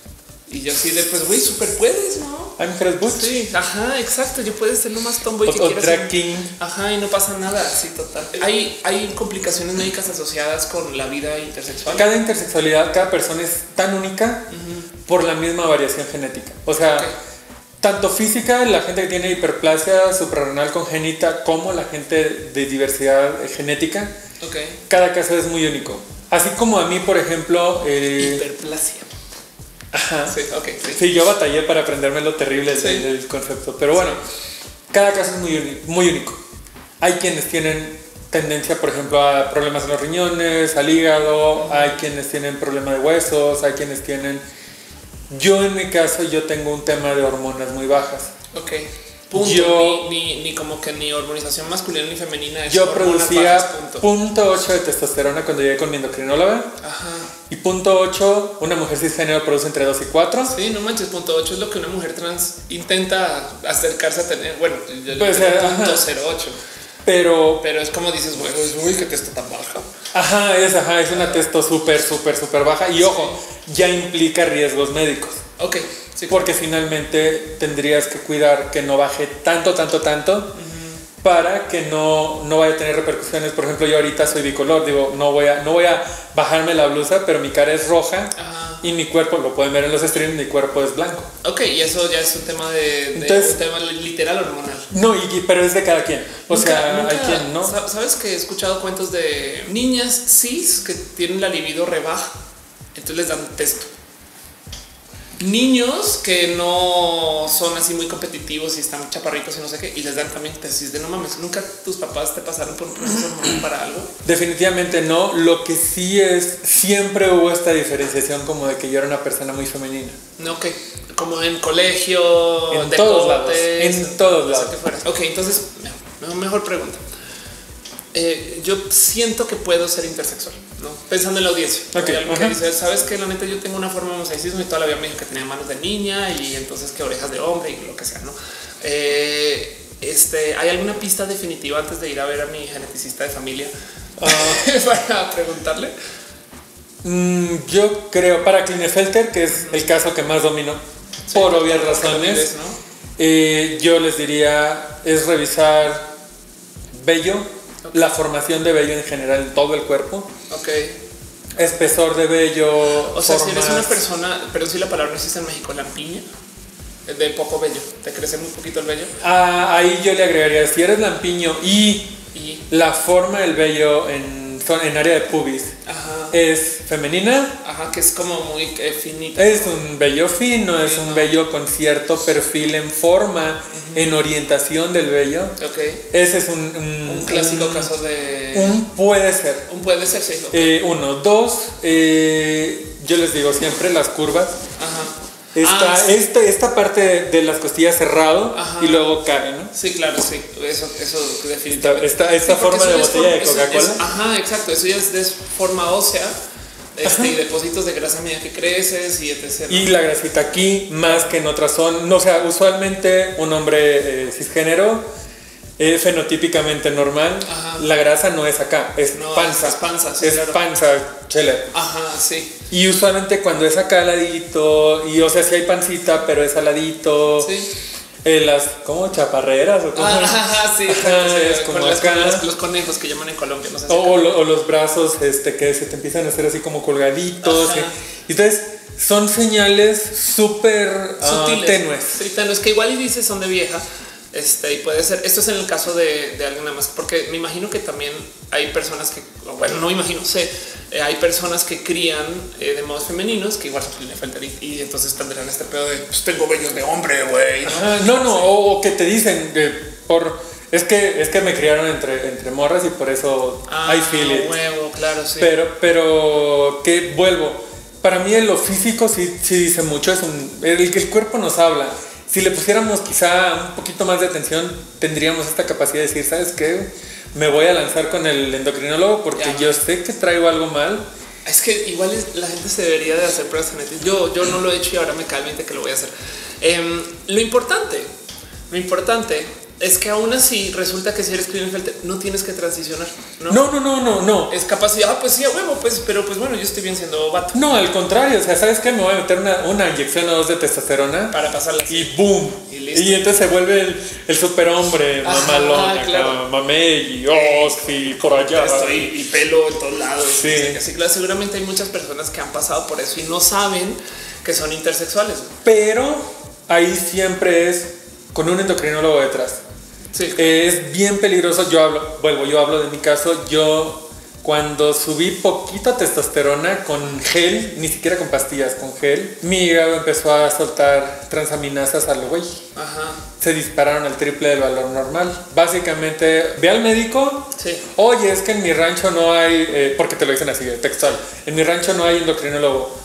Y yo así de, pues, güey, súper puedes, ¿no? Hay mujeres butch. Sí, ajá, exacto. Yo puedo ser lo más tomboy que quieras. Drag king. Ajá, y no pasa nada, sí, total. Hay, hay complicaciones médicas asociadas con la vida intersexual. Cada intersexualidad, cada persona es tan única uh-huh. por la misma variación genética. O sea, okay. tanto física, la gente que tiene hiperplasia suprarrenal congénita, como la gente de diversidad genética. Okay. Cada caso es muy único. Así como a mí, por ejemplo... Eh, hiperplasia. Ajá. Sí, okay, sí. sí, yo batallé para aprenderme lo terrible sí. del, del concepto. Pero bueno, sí. cada caso es muy, muy único. Hay quienes tienen tendencia, por ejemplo, a problemas en los riñones, al hígado. Hay quienes tienen problemas de huesos. Hay quienes tienen... Yo en mi caso, yo tengo un tema de hormonas muy bajas. Ok. Punto. Yo, ni, ni, ni como que ni hormonización masculina ni femenina. Es yo producía bajas, punto. punto ocho de testosterona cuando llegué con mi endocrinóloga. Ajá. Y punto ocho, una mujer cisgénero produce entre dos y cuatro. Sí, no manches, punto ocho es lo que una mujer trans intenta acercarse a tener. Bueno, yo pues, le punto cero ocho. Pero, pero es como dices, bueno, es uy, que testo tan baja. Ajá, es, ajá, es una testo súper, súper, súper baja. Y sí. ojo, ya implica riesgos médicos. Ok. Sí, porque claro. finalmente tendrías que cuidar que no baje tanto, tanto, tanto uh-huh. para que no, no vaya a tener repercusiones. Por ejemplo, yo ahorita soy bicolor, digo, no voy a, no voy a bajarme la blusa, pero mi cara es roja uh-huh. y mi cuerpo, lo pueden ver en los streams, mi cuerpo es blanco. Ok, y eso ya es un tema de, de Entonces, un tema literal hormonal. No, y, pero es de cada quien. O nunca, sea, nunca, hay quien no. ¿Sabes que he escuchado cuentos de niñas cis que tienen la libido rebaja? Entonces les dan testo. niños que no son así muy competitivos y están chaparritos y no sé qué, y les dan también tesis de no mames, nunca tus papás te pasaron por un proceso hormonal para algo. Definitivamente no. Lo que sí es, siempre hubo esta diferenciación como de que yo era una persona muy femenina. No, ok, como en colegio, en todos lados, en todos lados. Que fuera. Ok, entonces mejor, mejor pregunta. Eh, yo siento que puedo ser intersexual, ¿no? Pensando en la audiencia. Okay, hay alguien que dice, sabes que la neta yo tengo una forma de mosaicismo y toda la vida me dijo que tenía manos de niña y entonces que orejas de hombre y lo que sea, ¿no? Eh, este, ¿hay alguna pista definitiva antes de ir a ver a mi geneticista de familia uh, para preguntarle? Mm, yo creo para Klinefelter, que es el caso que más domino, sí, por obvias razones, vives, ¿no? eh, yo les diría es revisar vello. Okay. La formación de vello en general en todo el cuerpo. Ok. Espesor de vello. O sea, formas. Si eres una persona, pero si la palabra no existe en México, lampiña, de poco vello, te crece muy poquito el vello. Ah, ahí yo le agregaría, si eres lampiño y, y la forma del vello en, en área de pubis, ajá, es femenina. Ajá, que es como muy eh, finita. Es un vello fino, es un vello con cierto perfil en forma, uh-huh, en orientación del vello. Ok. Ese es un... Un, un clásico un, caso de... Un puede ser. Un puede ser, sí. Okay. Eh, uno. Dos, eh, yo les digo siempre las curvas. Ajá. Esta, ah, sí. esta, esta parte de, de las costillas cerrado, ajá, y luego cae, ¿no? Sí, claro, sí. Eso, eso definitivamente. Esta, esta, esta sí, forma de botella de Coca-Cola. Ajá, exacto. Eso ya es de forma ósea. Este, y depósitos de grasa a medida que creces y etcétera. Y la grasita aquí, más que en otras son. No, o sea, usualmente un hombre eh, cisgénero es fenotípicamente normal. Ajá. La grasa no es acá, es no, panza. Es panza, sí, es claro. panza, chele. Ajá, sí. Y usualmente cuando es acá al ladito, y o sea, sí hay pancita, pero es al ladito. Sí. Eh, las, ¿cómo? ¿Chaparreras? ¿O cómo? Ajá, sí, ajá, sí, es como las, acá. Los, los conejos que llaman en Colombia, no sé. O, o, lo, o los brazos este, que se te empiezan a hacer así como colgaditos. Y, entonces, son señales súper uh, tenues. Sí, tenues, que igual y dices son de vieja. Este, y puede ser, esto es en el caso de, de alguien nada más, porque me imagino que también hay personas que, bueno, no me imagino, sé, eh, hay personas que crían eh, de modos femeninos que igual son Klinefelter y, y entonces tendrán este pedo de, pues tengo vellos de hombre, güey. ¿No? no, no, sí. o, o que te dicen que por, es que, es que me criaron entre, entre morras y por eso ah, I feel it. Huevo, claro, sí. Pero, pero que vuelvo, para mí en lo físico sí, sí dice mucho, es un, el, el cuerpo nos habla. Si le pusiéramos quizá un poquito más de atención, tendríamos esta capacidad de decir, ¿sabes qué? Me voy a lanzar con el endocrinólogo porque ya, yo sé que traigo algo mal. Es que igual es, la gente se debería de hacer pruebas genéticas. Yo, yo no lo he hecho y ahora me cae el veinte que lo voy a hacer. Eh, lo importante, lo importante es que aún así resulta que si eres Klinefelter no tienes que transicionar. No, no, no, no, no. no. Es capacidad, ah, pues sí, a huevo, pues, pero pues bueno, yo estoy bien siendo vato. No, al contrario, o sea, ¿sabes qué? Me voy a meter una, una inyección o dos de testosterona. Para pasarla. Y boom. Y, listo. Y entonces se vuelve el, el superhombre, mamalón, claro. Mamey, y oh, sí, por allá. Estoy, y pelo en todos lados. Sí. Así que seguramente hay muchas personas que han pasado por eso y no saben que son intersexuales. Pero ahí siempre es con un endocrinólogo detrás. Sí. Eh, es bien peligroso. Yo hablo, vuelvo, yo hablo de mi caso. Yo cuando subí poquita testosterona con gel, ni siquiera con pastillas, con gel, mi hígado empezó a soltar transaminasas a lo güey. Ajá. Se dispararon al triple del valor normal. Básicamente, ve al médico. Sí. Oye, es que en mi rancho no hay, eh, porque te lo dicen así, textual. En mi rancho no hay endocrinólogo.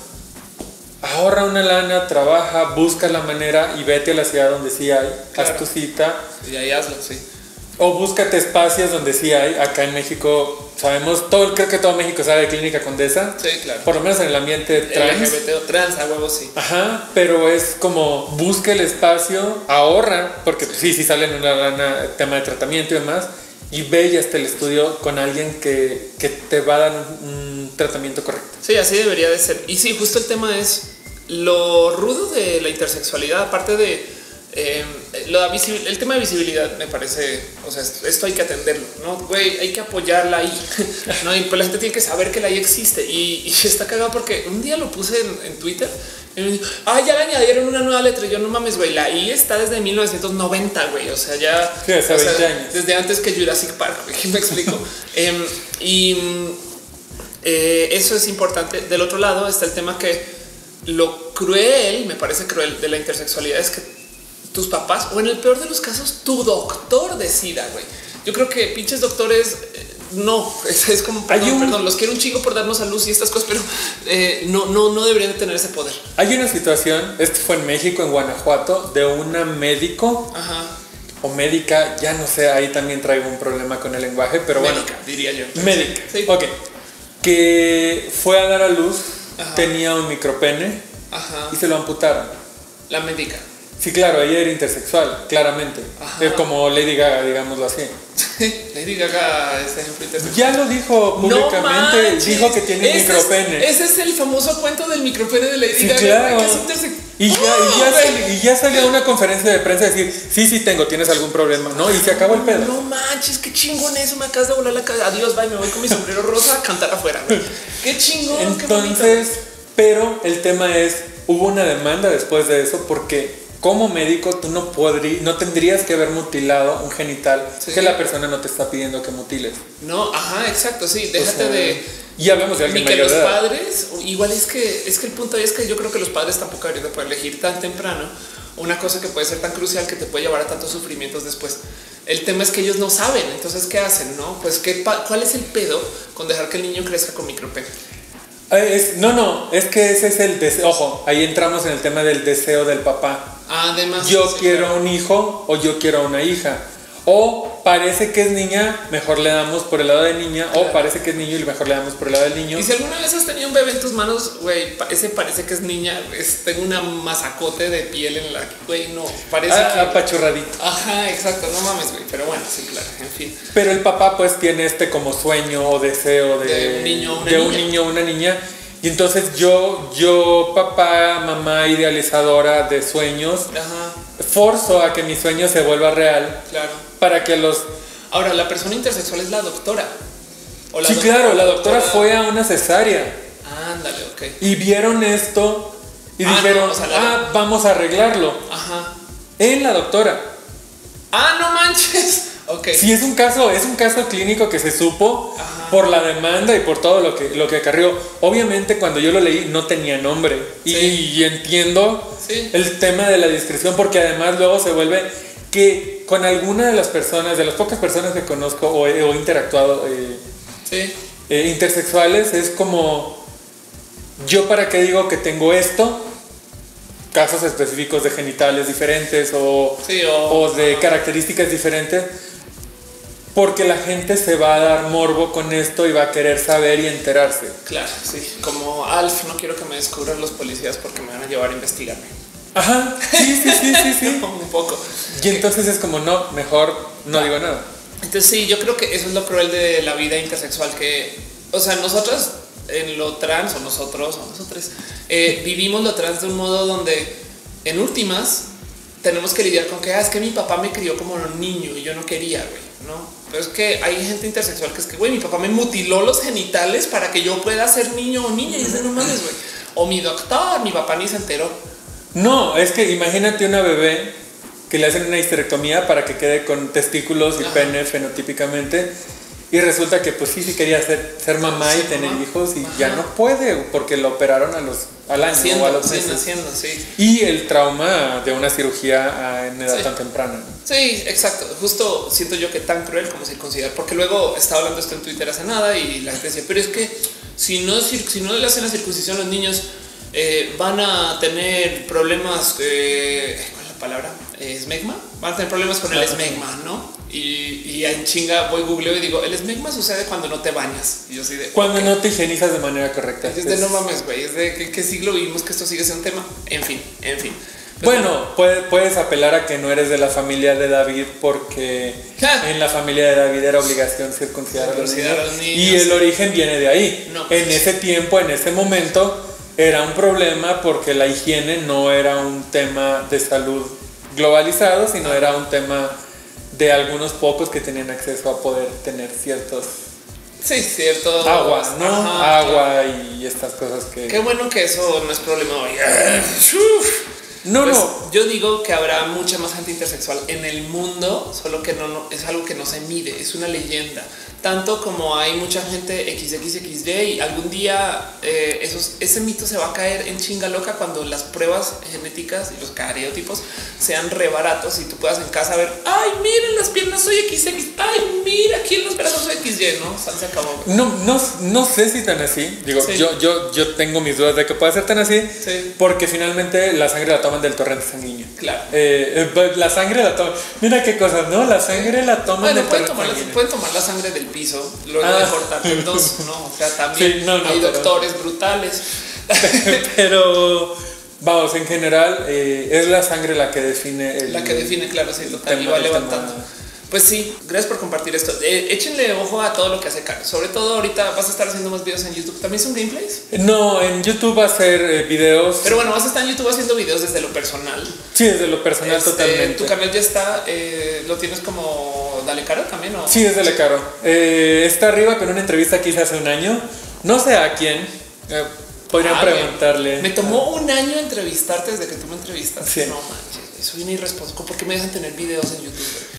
Ahorra una lana, trabaja, busca la manera y vete a la ciudad donde sí hay. Claro. Haz tu cita. Y ahí hazlo, sí. O búscate espacios donde sí hay. Acá en México sabemos, todo, creo que todo México sabe de Clínica Condesa. Sí, claro. Por lo menos en el ambiente trans. L G B T o trans, a huevo, sí. Ajá, pero es como busca el espacio, ahorra, porque sí, sí, sí salen una lana, tema de tratamiento y demás. Y ve y hasta el estudio con alguien que, que te va a dar un, un tratamiento correcto. Sí, así debería de ser. Y sí, justo el tema es lo rudo de la intersexualidad, aparte de eh, lo de el tema de visibilidad, me parece, o sea, esto hay que atenderlo, ¿no? Güey, hay que apoyarla ahí, ¿no? Y pues la gente tiene que saber que la I existe. Y, y está cagado porque un día lo puse en, en Twitter y me dijo, ah, ya le añadieron una nueva letra. Y yo, no mames, güey, la I está desde mil novecientos noventa, güey, o sea, ya sí, hace o sea, veinte años. Desde antes que Jurassic Park, güey, me explico. eh, y eh, eso es importante. Del otro lado está el tema que lo cruel, me parece cruel de la intersexualidad es que tus papás, o en el peor de los casos, tu doctor decida, güey. Yo creo que pinches doctores, eh, no, es, es como, perdón, un... perdón, los quiero un chingo por darnos a luz y estas cosas, pero eh, no, no, no deberían tener ese poder. Hay una situación, esto fue en México, en Guanajuato, de una médico. Ajá. O médica, ya no sé, ahí también traigo un problema con el lenguaje, pero médica, bueno. diría yo. Médica, sí. Ok. Que fue a dar a luz, ajá, tenía un micropene, ajá, y se lo amputaron. La médica. Sí, claro, ella era intersexual, claramente. Es como Lady Gaga, digámoslo así. Lady Gaga es ejemplo intersexual. Ya lo dijo públicamente, no dijo que tiene ese micropene. Es, ese es el famoso cuento del micropene de Lady sí, Gaga. Claro. Que es intersex... y, ya, oh, y, ya sal, y ya salió a una conferencia de prensa a decir, sí, sí tengo, tienes algún problema, ¿no? Y se acabó el pedo. No manches, qué chingón eso, me acabas de volar la cabeza. Adiós, bye, me voy con mi sombrero rosa a cantar afuera, güey. Qué chingón. Entonces, qué pero el tema es, hubo una demanda después de eso porque como médico tú no podrías, no tendrías que haber mutilado un genital, sí, que la persona no te está pidiendo que mutiles. No, ajá, exacto, sí, déjate, o sea, de... Y hablamos de alguien ni que mayor los de edad. Padres, igual es que es que el punto es que yo creo que los padres tampoco deberían de poder elegir tan temprano una cosa que puede ser tan crucial que te puede llevar a tantos sufrimientos después. El tema es que ellos no saben, entonces ¿qué hacen? No, pues ¿qué, ¿cuál es el pedo con dejar que el niño crezca con micropene? Es, no, no, es que ese es el deseo. Ojo, ahí entramos en el tema del deseo del papá. Además, yo sí, quiero claro. un hijo o yo quiero una hija. O parece que es niña, mejor le damos por el lado de niña. Claro. O parece que es niño y mejor le damos por el lado del niño. Y si alguna vez has tenido un bebé en tus manos, güey, ese parece que es niña. Es, tengo una masacote de piel en la, güey, no, parece ah, que... apachurradito. Ajá, exacto, no mames, güey. Pero bueno, sí, claro, en fin. Pero el papá pues tiene este como sueño o deseo de, de un niño, una de niña. un niño, una niña. Y entonces yo, yo, papá, mamá idealizadora de sueños, ajá, forzo a que mi sueño se vuelva real. Claro. Para que los... Ahora, la persona intersexual es la doctora. ¿O la sí, doctora, claro, la doctora, doctora fue a una cesárea. Ándale, ok. Y vieron esto y ah, dijeron, no, o sea, la... ah, vamos a arreglarlo. Ajá. En la doctora. Ah, no manches. Ok. Sí, es un caso, es un caso clínico que se supo, ajá, por la demanda y por todo lo que, lo que acarrió. Obviamente cuando yo lo leí no tenía nombre. Sí. Y, y entiendo, sí, el tema de la discreción, porque además luego se vuelve que con alguna de las personas, de las pocas personas que conozco o he, o he interactuado eh, sí, eh, intersexuales, es como, yo para qué digo que tengo esto, casos específicos de genitales diferentes o, sí, o, o de características diferentes, porque la gente se va a dar morbo con esto y va a querer saber y enterarse. Claro, sí, como Alf, no quiero que me descubran los policías porque me van a llevar a investigarme. Ajá, sí, sí, sí, sí, sí. Un poco. Y entonces es como, no, mejor no ah. digo nada. Entonces sí, yo creo que eso es lo cruel de la vida intersexual, que, o sea, nosotras en lo trans, o nosotros, o nosotros, eh, vivimos lo trans de un modo donde, en últimas, tenemos que lidiar con que, ah, es que mi papá me crió como un niño y yo no quería, güey, ¿no? Pero es que hay gente intersexual que es que, güey, mi papá me mutiló los genitales para que yo pueda ser niño o niña, y es de no mames, güey. O mi doctor, mi papá ni se enteró. No, es que imagínate una bebé que le hacen una histerectomía para que quede con testículos y, ajá, pene fenotípicamente, y resulta que pues sí, sí quería ser, ser mamá, sí, y tener mamá, hijos y, ajá, ya no puede porque lo operaron a los, al año naciendo, o a los meses. Sí, naciendo, sí. Y el trauma de una cirugía en edad, sí, tan temprana. Sí, exacto. Justo siento yo que tan cruel como se considera, porque luego estaba hablando esto en Twitter hace nada y la gente decía, pero es que si no, si no le hacen la circuncisión a los niños, Eh, van a tener problemas, eh, ¿cuál es la palabra? Eh, ¿Esmegma? Van a tener problemas con el esmegma, ¿no? Y, y en chinga voy googleo y digo, el esmegma sucede cuando no te bañas. Y yo soy de, cuando okay, no te higienizas de manera correcta. Es de no mames, güey, es de ¿qué, qué siglo vivimos que esto sigue siendo un tema? En fin, en fin. Pero bueno, puedes, puedes apelar a que no eres de la familia de David porque ¿qué? En la familia de David era obligación circuncidar a los niños, a los niños y el origen viene de ahí. No, pues, en ese tiempo, en ese momento, era un problema porque la higiene no era un tema de salud globalizado, sino era un tema de algunos pocos que tenían acceso a poder tener ciertos... Sí, cierto. Agua, ¿no? Ajá, agua, claro, y estas cosas que... Qué bueno que eso no es problema hoy. No, pues, no. Yo digo que habrá mucha más gente intersexual en el mundo, solo que no, no es algo que no se mide, es una leyenda. Tanto como hay mucha gente equis equis equis de y algún día eh, esos, ese mito se va a caer en chinga loca cuando las pruebas genéticas y los cariotipos sean re baratos y tú puedas en casa ver, ay, miren las piernas, soy equis equis, ay, mira aquí en los brazos soy equis ye, ¿no? Se acabó. No, no, no sé si tan así. Digo, sí. yo, yo, yo tengo mis dudas de que pueda ser tan así, sí. porque finalmente la sangre la toman del torrente sanguíneo. Claro. Eh, la sangre la toman. Mira qué cosas, ¿no? La sangre la toman bueno, del pueden torrente tomar, sanguíneo. pueden tomar la sangre del piso, luego ah. de cortarte en dos, ¿no? O sea, también sí, no, no, hay pero... doctores brutales. Pero vamos, en general eh, es la sangre la que define el, la que define, claro, sí, total, y va levantando. Tema. Pues sí, gracias por compartir esto. Eh, échenle ojo a todo lo que hace Caro. Sobre todo ahorita vas a estar haciendo más videos en YouTube. ¿También son gameplays? No, en YouTube va a ser eh, videos. Pero bueno, vas a estar en YouTube haciendo videos desde lo personal. Sí, desde lo personal este, totalmente. Tu canal ya está, eh, lo tienes como Dale Caro también, ¿o? Sí, es Dale Caro. Eh, está arriba con una entrevista que hice hace un año. No sé a quién. Eh, podrían ah, preguntarle. Bien. Me tomó un año entrevistarte desde que tú me entrevistas. Sí. No manches, soy una irresponsable. ¿Por qué me dejan tener videos en YouTube?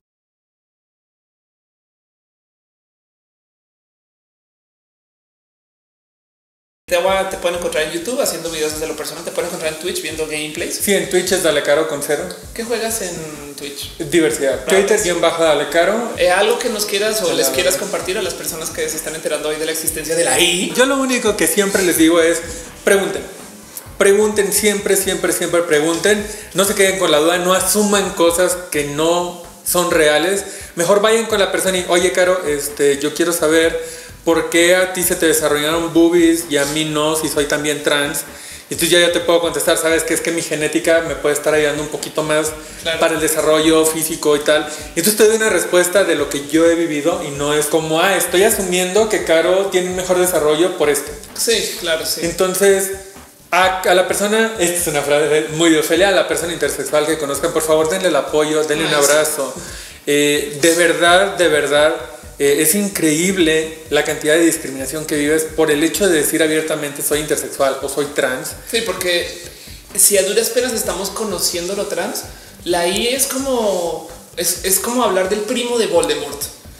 Te, voy a, te pueden encontrar en YouTube haciendo videos desde lo personal. Te pueden encontrar en Twitch viendo gameplays. Sí, en Twitch es Dale Caro con cero. ¿Qué juegas en Twitch? Diversidad. Twitter guión bajo Dale Caro. Eh, algo que nos quieras o les quieras compartir a las personas que se están enterando hoy de la existencia de la I. Yo lo único que siempre les digo es pregunten. Pregunten siempre, siempre, siempre pregunten. No se queden con la duda. No asuman cosas que no son reales. Mejor vayan con la persona y oye, Caro, este, yo quiero saber ¿por qué a ti se te desarrollaron boobies y a mí no, si soy también trans? Y entonces ya, ya te puedo contestar, sabes que es que mi genética me puede estar ayudando un poquito más claro. para el desarrollo físico y tal. Y entonces te doy una respuesta de lo que yo he vivido y no es como, ah, estoy asumiendo que Caro tiene un mejor desarrollo por esto. Sí, claro, sí. Entonces, a, a la persona, esta es una frase muy de Ofelia, a la persona intersexual que conozcan, por favor, denle el apoyo, denle Ay, un abrazo. Sí. Eh, de verdad, de verdad. Eh, es increíble la cantidad de discriminación que vives por el hecho de decir abiertamente soy intersexual o soy trans. Sí, porque si a duras penas estamos conociendo lo trans, la I es como es, es como hablar del primo de Voldemort.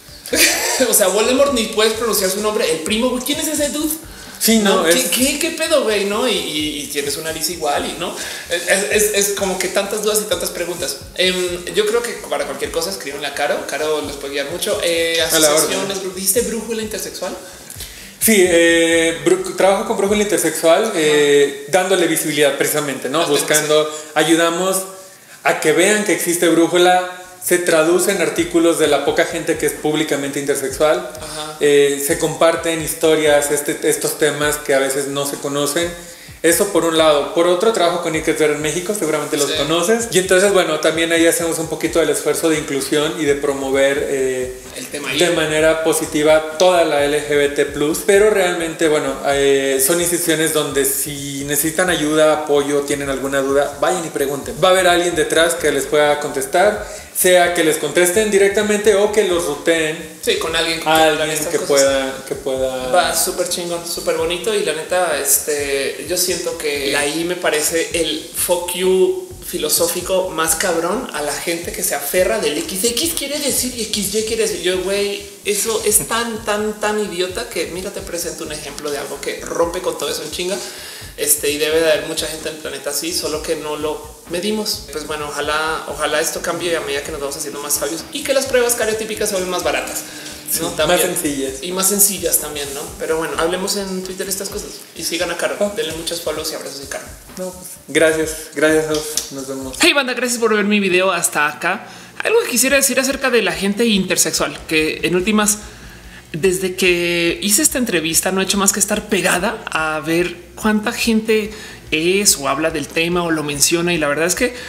O sea, Voldemort ni puedes pronunciar su nombre. El primo, ¿quién es ese dude? Sí, no, no es... ¿Qué, qué, qué pedo, güey, ¿no? Y, y, y tienes una nariz igual y no es, es, es como que tantas dudas y tantas preguntas. Eh, yo creo que para cualquier cosa escríbanle a Caro. Caro los puede guiar mucho. Eh, asociaciones, ¿dijiste brújula intersexual? Sí, eh, trabajo con brújula intersexual, eh, dándole visibilidad precisamente, ¿no? Buscando, ayudamos a que vean que existe brújula. Se traducen artículos de la poca gente que es públicamente intersexual. Eh, se comparten historias, este, estos temas que a veces no se conocen. Eso por un lado. Por otro, trabajo con Iqueter en México, seguramente los sí. conoces. Y entonces, bueno, también ahí hacemos un poquito del esfuerzo de inclusión y de promover eh, el tema de manera positiva toda la L G B T plus. Pero realmente, bueno, eh, son instituciones donde si necesitan ayuda, apoyo, tienen alguna duda, vayan y pregunten. Va a haber alguien detrás que les pueda contestar, sea que les contesten directamente o que los ruteen. Sí, con alguien, con alguien que, pueda, que pueda. Va súper chingón, súper bonito. Y la neta, este, yo siento que la I me parece el fuck you filosófico más cabrón a la gente que se aferra del equis equis quiere decir y equis ye quiere decir. Yo, güey, eso es tan, tan, tan idiota que mira, te presento un ejemplo de algo que rompe con todo eso en chinga. Este, y debe de haber mucha gente en el planeta así, solo que no lo medimos. Pues bueno, ojalá, ojalá esto cambie a medida que nos vamos haciendo más sabios y que las pruebas cariotípicas se vuelvan más baratas. ¿no? Sí, más sencillas. Y más sencillas también, ¿no? Pero bueno, hablemos en Twitter estas cosas y sigan a Caro. Oh. Denle muchos follows y abrazos a Caro. No, pues, gracias, gracias a todos. Nos vemos. Hey banda, gracias por ver mi video hasta acá. Algo que quisiera decir acerca de la gente intersexual, que en últimas, desde que hice esta entrevista no he hecho más que estar pegada a ver cuánta gente es o habla del tema o lo menciona. Y la verdad es que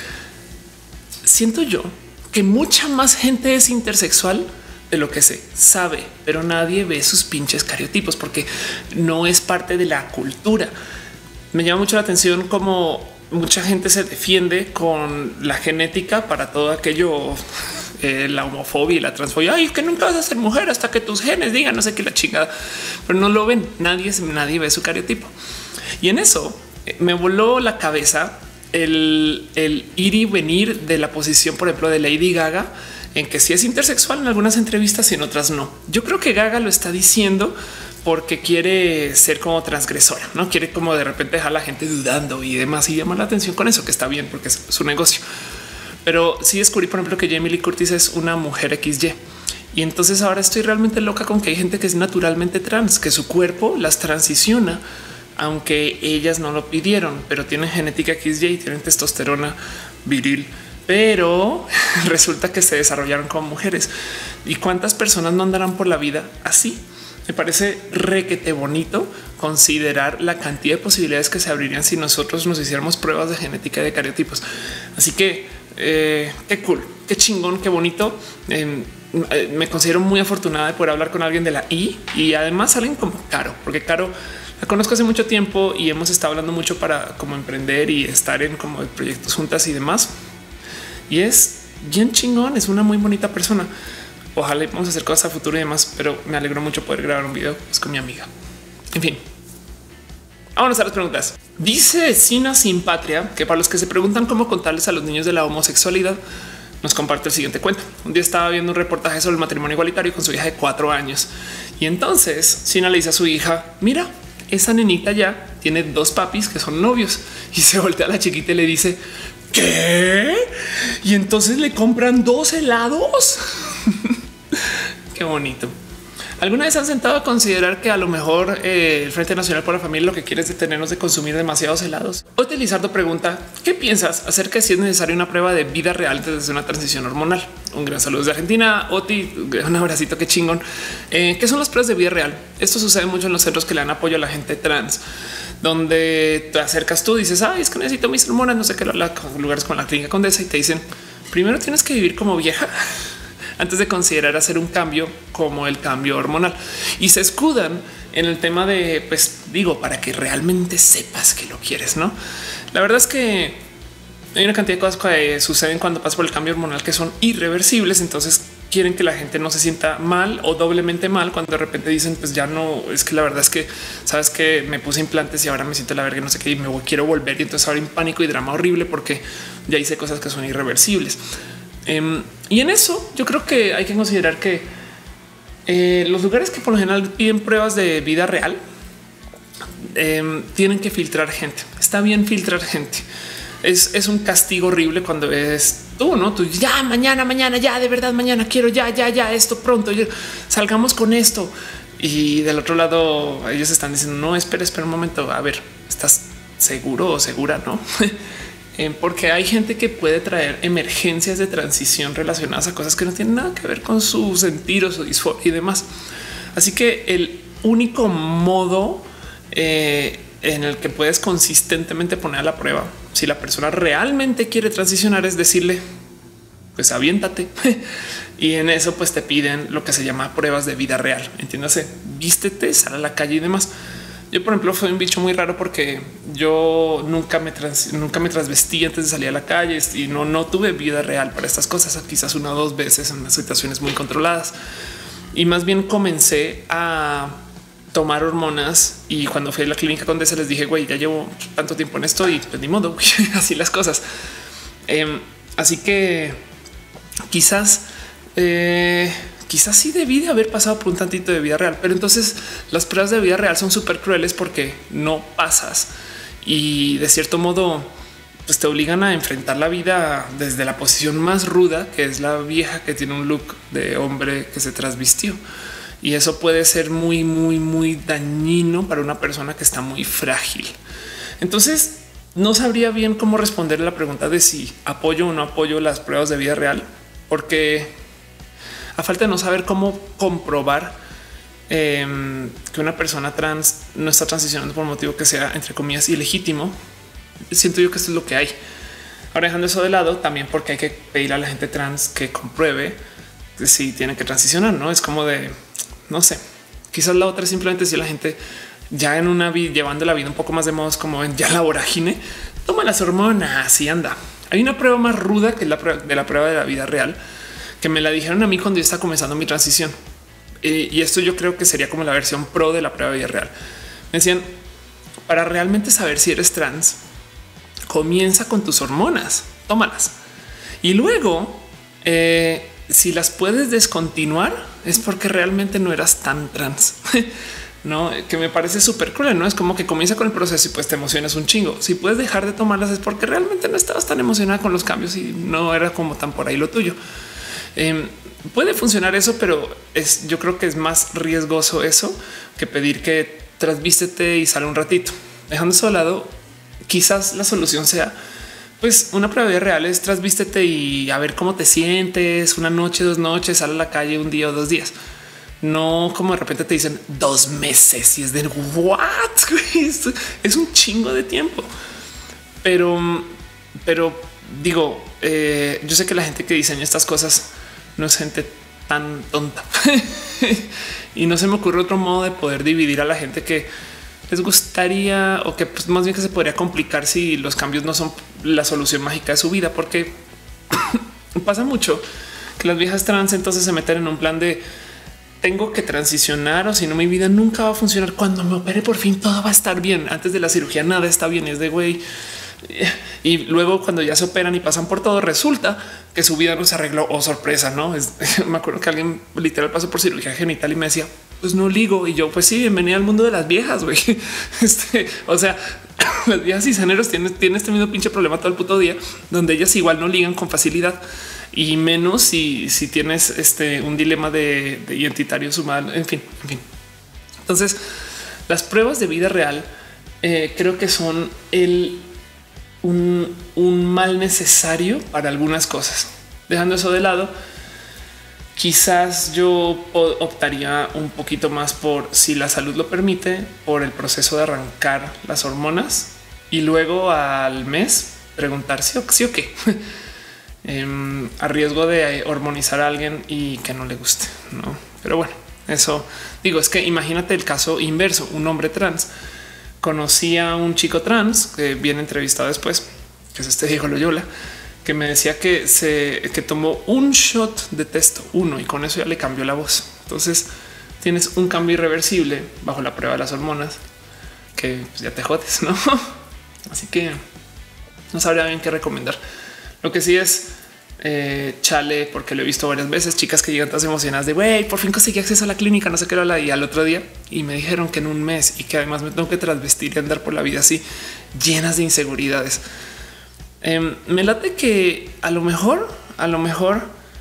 siento yo que mucha más gente es intersexual de lo que se sabe, pero nadie ve sus pinches cariotipos porque no es parte de la cultura. Me llama mucho la atención cómo mucha gente se defiende con la genética para todo aquello, eh, la homofobia y la transfobia. Ay, que nunca vas a ser mujer hasta que tus genes digan no sé qué la chingada, pero no lo ven. Nadie, nadie ve su cariotipo. Y en eso me voló la cabeza el, el ir y venir de la posición, por ejemplo, de Lady Gaga, en que sí es intersexual en algunas entrevistas y en otras no. Yo creo que Gaga lo está diciendo porque quiere ser como transgresora, no quiere como de repente dejar a la gente dudando y demás y llamar la atención con eso, que está bien porque es su negocio. Pero sí descubrí, por ejemplo, que Jamie Lee Curtis es una mujer equis ye. Y entonces ahora estoy realmente loca con que hay gente que es naturalmente trans, que su cuerpo las transiciona, aunque ellas no lo pidieron, pero tienen genética equis ye y tienen testosterona viril, pero resulta que se desarrollaron como mujeres. ¿Y cuántas personas no andarán por la vida así? Me parece requete bonito considerar la cantidad de posibilidades que se abrirían si nosotros nos hiciéramos pruebas de genética y de cariotipos. Así que eh, qué cool, qué chingón, qué bonito. Eh, me considero muy afortunada de poder hablar con alguien de la I y además alguien como Caro, porque Caro la conozco hace mucho tiempo y hemos estado hablando mucho para como emprender y estar en como proyectos juntas y demás. Y es bien chingón, es una muy bonita persona. Ojalá vamos a hacer cosas a futuro y demás, pero me alegro mucho poder grabar un video pues, con mi amiga. En fin, vámonos a las preguntas. Dice Sina Sin Patria que para los que se preguntan cómo contarles a los niños de la homosexualidad, nos comparte el siguiente cuento. Un día estaba viendo un reportaje sobre el matrimonio igualitario con su hija de cuatro años y entonces Sina le dice a su hija: mira, esa nenita ya tiene dos papis que son novios, y se voltea a la chiquita y le dice: ¿qué? Y entonces le compran dos helados. Qué bonito. ¿Alguna vez han sentado a considerar que a lo mejor eh, el Frente Nacional por la Familia lo que quiere es detenernos de consumir demasiados helados? Oti Lizardo pregunta: ¿qué piensas acerca de si es necesaria una prueba de vida real desde una transición hormonal? Un gran saludo desde Argentina. Oti, un abracito, qué chingón. Eh, ¿Qué son las pruebas de vida real? Esto sucede mucho en los centros que le dan apoyo a la gente trans, donde te acercas tú, dices: ay, es que necesito mis hormonas, no sé qué, lugares con la Clínica Condesa, y te dicen: primero tienes que vivir como vieja antes de considerar hacer un cambio como el cambio hormonal, y se escudan en el tema de, pues digo, para que realmente sepas que lo quieres, ¿no? La verdad es que hay una cantidad de cosas que suceden cuando pasas por el cambio hormonal que son irreversibles, entonces quieren que la gente no se sienta mal o doblemente mal cuando de repente dicen: pues ya no, es que la verdad es que sabes que me puse implantes y ahora me siento la verga, no sé qué, y me voy, quiero volver, y entonces ahora hay pánico y drama horrible porque ya hice cosas que son irreversibles. Um, y en eso yo creo que hay que considerar que eh, los lugares que por lo general piden pruebas de vida real eh, tienen que filtrar gente. Está bien filtrar gente. Es, es un castigo horrible cuando es tú, no? Tú ya mañana, mañana, ya de verdad, mañana quiero ya, ya, ya esto pronto. Ya, salgamos con esto. Y del otro lado ellos están diciendo: no, espera, espera un momento. A ver, ¿estás seguro o segura? No. Porque hay gente que puede traer emergencias de transición relacionadas a cosas que no tienen nada que ver con su sentir o su disforia y demás. Así que el único modo eh, en el que puedes consistentemente poner a la prueba si la persona realmente quiere transicionar es decirle: pues aviéntate. Y en eso pues te piden lo que se llama pruebas de vida real. Entiéndase, vístete, sal a la calle y demás. Yo, por ejemplo, fue un bicho muy raro porque yo nunca me trans, nunca me transvestí antes de salir a la calle y no, no tuve vida real para estas cosas, quizás una o dos veces en unas situaciones muy controladas. Y más bien comencé a tomar hormonas, y cuando fui a la Clínica Condesa les dije: güey, ya llevo tanto tiempo en esto y pues ni modo, así las cosas. Eh, así que quizás... Eh, Quizás sí debí de haber pasado por un tantito de vida real, pero entonces las pruebas de vida real son súper crueles porque no pasas y de cierto modo pues te obligan a enfrentar la vida desde la posición más ruda, que es la vieja que tiene un look de hombre que se trasvistió. Y eso puede ser muy, muy, muy dañino para una persona que está muy frágil. Entonces no sabría bien cómo responder la pregunta de si apoyo o no apoyo las pruebas de vida real, porque a falta de no saber cómo comprobar eh, que una persona trans no está transicionando por un motivo que sea, entre comillas, ilegítimo, siento yo que esto es lo que hay. Ahora, dejando eso de lado, también porque hay que pedir a la gente trans que compruebe que si tiene que transicionar, no es como de, no sé, quizás la otra es simplemente si la gente ya en una vida, llevando la vida un poco más de modos como en ya la vorágine, toma las hormonas y anda. Hay una prueba más ruda que la prueba de la prueba de la vida real, que me la dijeron a mí cuando yo estaba comenzando mi transición. Eh, y esto yo creo que sería como la versión pro de la prueba de vida real. Me decían: para realmente saber si eres trans, comienza con tus hormonas, tómalas. Y luego, eh, si las puedes descontinuar, es porque realmente no eras tan trans. No, que me parece súper cruel. No es como que comienza con el proceso y pues te emocionas un chingo. Si puedes dejar de tomarlas es porque realmente no estabas tan emocionada con los cambios y no era como tan por ahí lo tuyo. Eh, puede funcionar eso, pero es, yo creo que es más riesgoso eso que pedir que trasvístete y sale un ratito. Dejando eso de lado, quizás la solución sea pues una prueba de real es trasvístete y a ver cómo te sientes una noche, dos noches, sale a la calle un día o dos días. No como de repente te dicen dos meses y es de what? Es un chingo de tiempo. Pero, pero digo, eh, yo sé que la gente que diseña estas cosas no es gente tan tonta y no se me ocurre otro modo de poder dividir a la gente que les gustaría o que pues, más bien que se podría complicar si los cambios no son la solución mágica de su vida, porque pasa mucho que las viejas trans entonces se meten en un plan de tengo que transicionar o si no mi vida nunca va a funcionar. Cuando me opere por fin todo va a estar bien. Antes de la cirugía nada está bien. Es de güey. Y luego cuando ya se operan y pasan por todo resulta que su vida no se arregló. O oh, sorpresa, no es, me acuerdo que alguien literal pasó por cirugía genital y me decía pues no ligo y yo pues sí, bienvenida al mundo de las viejas. Güey. Este, o sea, las viejas cisgéneros tienen, tienen este mismo pinche problema todo el puto día donde ellas igual no ligan con facilidad. Y menos si, si tienes este un dilema de, de identitarios humanos, en fin, en fin. Entonces, las pruebas de vida real eh, creo que son el un, un mal necesario para algunas cosas. Dejando eso de lado, quizás yo optaría un poquito más por, si la salud lo permite, por el proceso de arrancar las hormonas y luego al mes preguntar si o, sí o qué. Eh, a riesgo de hormonizar a alguien y que no le guste, no? Pero bueno, eso digo, es que imagínate el caso inverso. Un hombre trans conocía a un chico trans que viene entrevistado después, que es este Diego Loyola, que me decía que se que tomó un shot de testo, uno, y con eso ya le cambió la voz. Entonces tienes un cambio irreversible bajo la prueba de las hormonas que pues, ya te jodes, no? Así que no sabría bien qué recomendar. Lo que sí es eh, chale, porque lo he visto varias veces, chicas que llegan todas emocionadas de güey, por fin conseguí acceso a la clínica, no sé qué era, y al otro día y me dijeron que en un mes y que además me tengo que trasvestir y andar por la vida así llenas de inseguridades. Eh, me late que a lo mejor, a lo mejor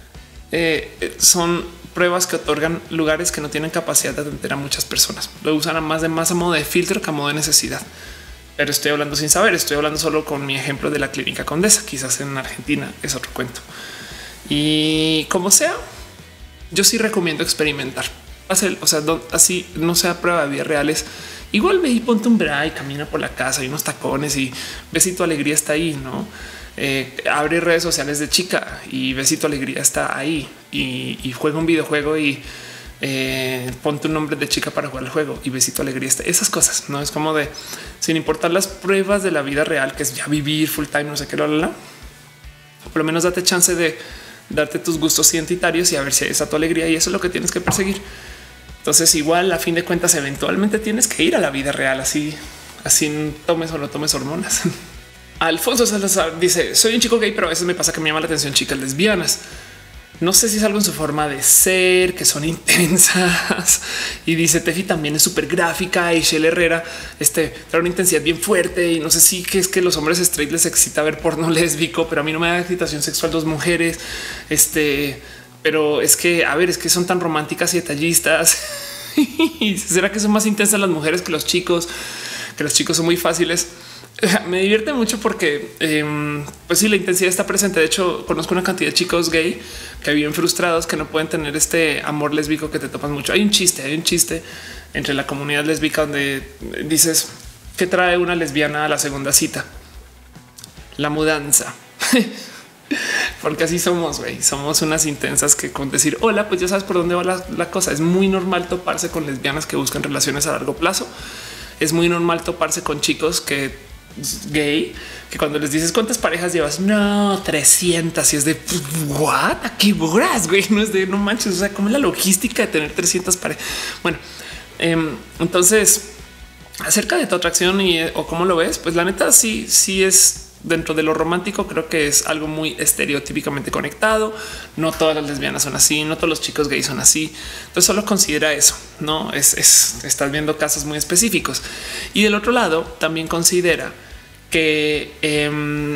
eh, son pruebas que otorgan lugares que no tienen capacidad de atender a muchas personas. Lo usan a más de más a modo de filtro que a modo de necesidad. Pero estoy hablando sin saber, estoy hablando solo con mi ejemplo de la clínica Condesa. Quizás en Argentina es otro cuento. Y como sea, yo sí recomiendo experimentar. Hacer, o sea, así no sea prueba de vida reales. Igual ve y ponte un bra y camina por la casa y unos tacones y ves si tu alegría está ahí, no? Eh, abre redes sociales de chica y ves si tu alegría está ahí y, y juega un videojuego y Eh, ponte un nombre de chica para jugar el juego y besito alegría. Esas cosas no es como de sin importar las pruebas de la vida real, que es ya vivir full time, no sé qué, la, la, la. Por lo menos date chance de darte tus gustos identitarios y a ver si es a tu alegría. Y eso es lo que tienes que perseguir. Entonces, igual a fin de cuentas, eventualmente tienes que ir a la vida real. Así, así tomes o no tomes hormonas. Alfonso Salazar dice: soy un chico gay, pero a veces me pasa que me llama la atención chicas lesbianas. No sé si es algo en su forma de ser, que son intensas. Y dice Tefi también es súper gráfica y Shell Herrera este, trae una intensidad bien fuerte. Y no sé si que es que los hombres straight les excita ver porno lésbico, pero a mí no me da excitación sexual dos mujeres. Este, pero es que, a ver, es que son tan románticas y detallistas. Y será que son más intensas las mujeres que los chicos, que los chicos son muy fáciles. Me divierte mucho porque eh, pues sí, la intensidad está presente. De hecho, conozco una cantidad de chicos gay que viven frustrados, que no pueden tener este amor lésbico que te topas mucho. Hay un chiste, hay un chiste entre la comunidad lésbica donde dices ¿qué trae una lesbiana a la segunda cita? La mudanza. Porque así somos, güey. Somos unas intensas que con decir hola, pues ya sabes por dónde va la, la cosa. Es muy normal toparse con lesbianas que buscan relaciones a largo plazo. Es muy normal toparse con chicos que gay, que cuando les dices cuántas parejas llevas, no, trescientas, y es de what, aquí burras, güey, no es de no manches, o sea, cómo es la logística de tener trescientas parejas. Bueno, eh, entonces acerca de tu atracción y o cómo lo ves, pues la neta sí, sí es dentro de lo romántico creo que es algo muy estereotípicamente conectado. No todas las lesbianas son así, no todos los chicos gays son así. Entonces solo considera eso, no es, es estás viendo casos muy específicos. Y del otro lado también considera que eh,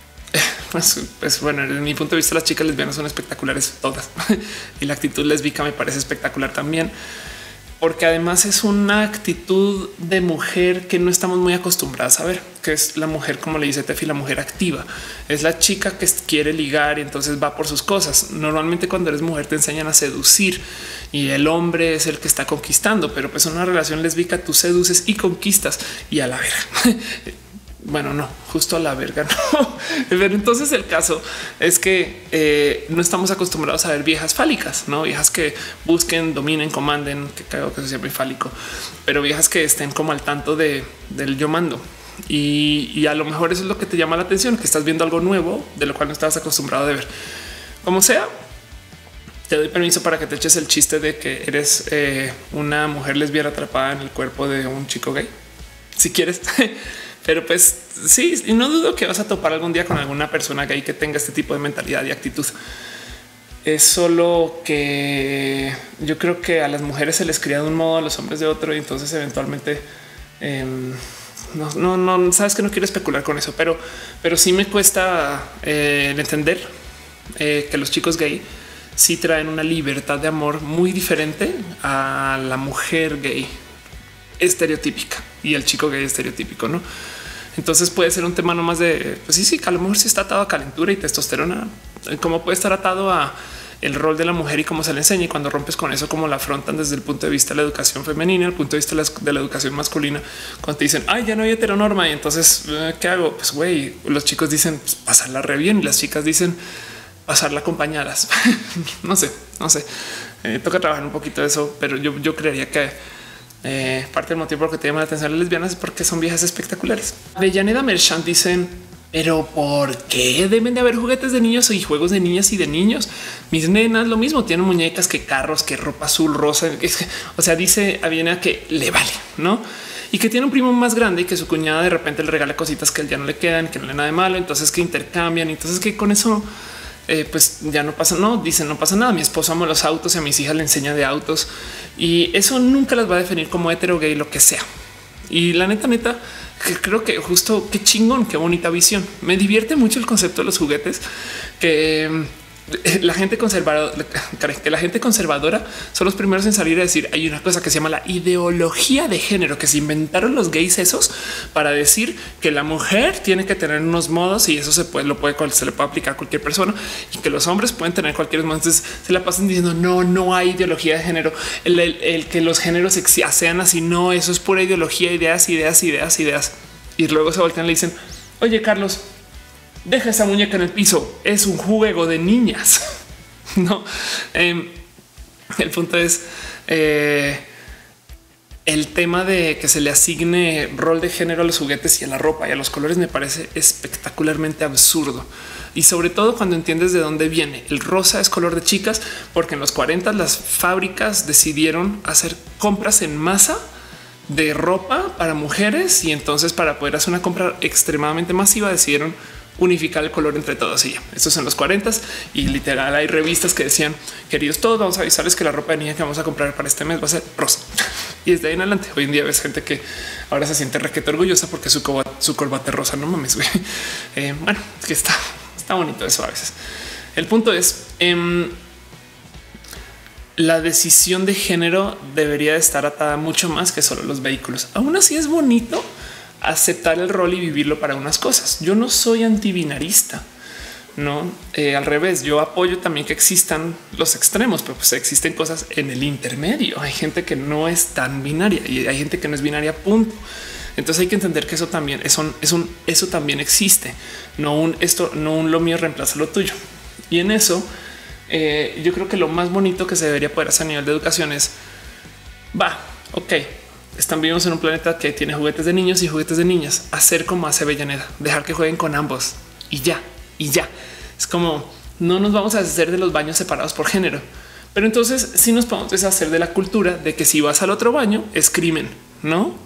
pues, pues bueno, desde mi punto de vista las chicas lesbianas son espectaculares todas y la actitud lésbica me parece espectacular también, porque además es una actitud de mujer que no estamos muy acostumbradas a ver, que es la mujer, como le dice Tefi, la mujer activa. Es la chica que quiere ligar y entonces va por sus cosas. Normalmente cuando eres mujer te enseñan a seducir y el hombre es el que está conquistando, pero pues en una relación lésbica tú seduces y conquistas y a la verga. Bueno, no, justo a la verga. No. Pero entonces el caso es que eh, no estamos acostumbrados a ver viejas fálicas, no viejas que busquen, dominen, comanden, que creo que eso sea muy fálico, pero viejas que estén como al tanto de, del yo mando. Y, y a lo mejor eso es lo que te llama la atención, que estás viendo algo nuevo de lo cual no estabas acostumbrado a ver. Como sea, te doy permiso para que te eches el chiste de que eres eh, una mujer lesbiana atrapada en el cuerpo de un chico gay, si quieres. Pero pues sí, y no dudo que vas a topar algún día con alguna persona gay que tenga este tipo de mentalidad y actitud. Es solo que yo creo que a las mujeres se les cría de un modo, a los hombres de otro, y entonces eventualmente eh, no, no, no sabes que no quiero especular con eso, pero, pero sí me cuesta eh, entender eh, que los chicos gay sí traen una libertad de amor muy diferente a la mujer gay estereotípica y el chico gay estereotípico, ¿no? Entonces puede ser un tema nomás de, pues sí, sí, que a lo mejor sí está atado a calentura y testosterona, como puede estar atado a el rol de la mujer y cómo se le enseña. Y cuando rompes con eso, como la afrontan desde el punto de vista de la educación femenina, el punto de vista de la, de la educación masculina, cuando te dicen, ay, ya no hay heteronorma. Y entonces, ¿qué hago? Pues güey, los chicos dicen pues, pasarla re bien y las chicas dicen pasarla acompañadas. No sé, no sé. Eh, toca trabajar un poquito de eso, pero yo, yo creería que Eh, parte del motivo por que te llama la atención las lesbianas es porque son viejas espectaculares. Avellaneda Merchant dicen, pero ¿por qué deben de haber juguetes de niños y juegos de niñas y de niños? Mis nenas lo mismo, tienen muñecas, que carros, que ropa azul, rosa. O sea, dice Avellaneda que le vale, ¿no? Y que tiene un primo más grande y que su cuñada de repente le regala cositas que él ya no le quedan, que no le nada de malo. Entonces que intercambian. Entonces que con eso Eh, pues ya no pasa, no dicen, no pasa nada. Mi esposo ama los autos y a mis hijas le enseña de autos y eso nunca las va a definir como hetero, gay, lo que sea. Y la neta, neta, que creo que justo qué chingón, qué bonita visión. Me divierte mucho el concepto de los juguetes, que la gente conservadora, que la gente conservadora son los primeros en salir a decir hay una cosa que se llama la ideología de género, que se inventaron los gays esos para decir que la mujer tiene que tener unos modos y eso se puede, lo puede, se le puede aplicar a cualquier persona y que los hombres pueden tener cualquier modo. Entonces se la pasan diciendo no, no hay ideología de género, el, el, el que los géneros sean así. No, eso es pura ideología, ideas, ideas, ideas, ideas. Y luego se voltean y le dicen, oye, Carlos, deja esa muñeca en el piso. Es un juego de niñas. No, eh, el punto es eh, el tema de que se le asigne rol de género a los juguetes y a la ropa y a los colores me parece espectacularmente absurdo. Y sobre todo cuando entiendes de dónde viene. El rosa es color de chicas porque en los cuarenta las fábricas decidieron hacer compras en masa de ropa para mujeres y entonces para poder hacer una compra extremadamente masiva decidieron unificar el color entre todos y ya. Esto es en los cuarenta y literal hay revistas que decían, queridos todos, vamos a avisarles que la ropa de niña que vamos a comprar para este mes va a ser rosa. Y desde ahí en adelante, hoy en día ves gente que ahora se siente requete orgullosa porque su corbata, su corbata es rosa. No mames, güey. Eh, bueno, es que está, está bonito eso a veces. El punto es, eh, la decisión de género debería estar atada mucho más que solo los vehículos. Aún así es bonito aceptar el rol y vivirlo para unas cosas. Yo no soy antibinarista, no eh, al revés. Yo apoyo también que existan los extremos, pero pues existen cosas en el intermedio. Hay gente que no es tan binaria y hay gente que no es binaria, punto. Entonces hay que entender que eso también es un, es un, eso también existe. No un esto, no un lo mío reemplaza lo tuyo. Y en eso eh, yo creo que lo más bonito que se debería poder hacer a nivel de educación es va, ok. Están vivimos en un planeta que tiene juguetes de niños y juguetes de niñas. Hacer como hace Avellaneda, dejar que jueguen con ambos y ya, y ya. Es como no nos vamos a hacer de los baños separados por género, pero entonces sí nos podemos deshacer de la cultura de que si vas al otro baño es crimen, no?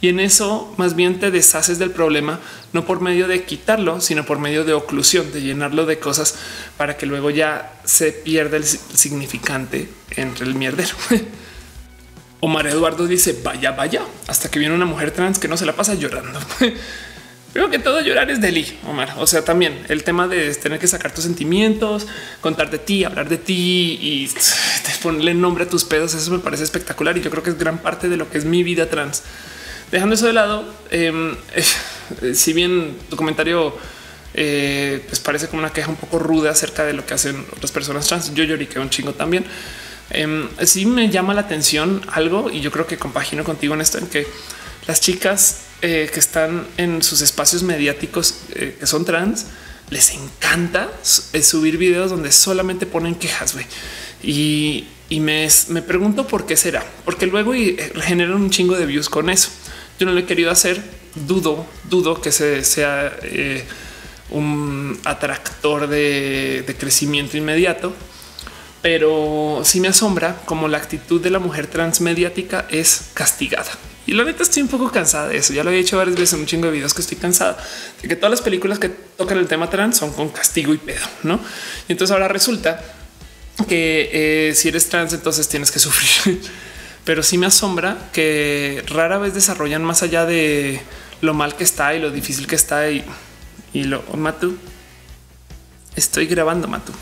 Y en eso más bien te deshaces del problema, no por medio de quitarlo, sino por medio de oclusión, de llenarlo de cosas para que luego ya se pierda el significante entre el mierdero. Omar Eduardo dice vaya, vaya, hasta que viene una mujer trans que no se la pasa llorando. Creo que todo llorar es deli, Omar. O sea, también el tema de tener que sacar tus sentimientos, contar de ti, hablar de ti y ponerle nombre a tus pedos. Eso me parece espectacular y yo creo que es gran parte de lo que es mi vida trans. Dejando eso de lado, eh, eh, si bien tu comentario eh, pues parece como una queja un poco ruda acerca de lo que hacen otras personas trans, yo lloriqué un chingo también. Eh, sí me llama la atención algo y yo creo que compagino contigo en esto, en que las chicas eh, que están en sus espacios mediáticos eh, que son trans, les encanta subir videos donde solamente ponen quejas, güey. Y, y me, me pregunto por qué será, porque luego y, eh, generan un chingo de views con eso. Yo no lo he querido hacer. Dudo, dudo que se, sea eh, un atractor de, de crecimiento inmediato, pero sí me asombra como la actitud de la mujer trans mediática es castigada. Y la neta estoy un poco cansada de eso. Ya lo he dicho varias veces en un chingo de videos que estoy cansada de que todas las películas que tocan el tema trans son con castigo y pedo, ¿no? Y entonces ahora resulta que eh, si eres trans entonces tienes que sufrir. Pero sí me asombra que rara vez desarrollan más allá de lo mal que está y lo difícil que está y, y lo Matu. Estoy grabando, Matu.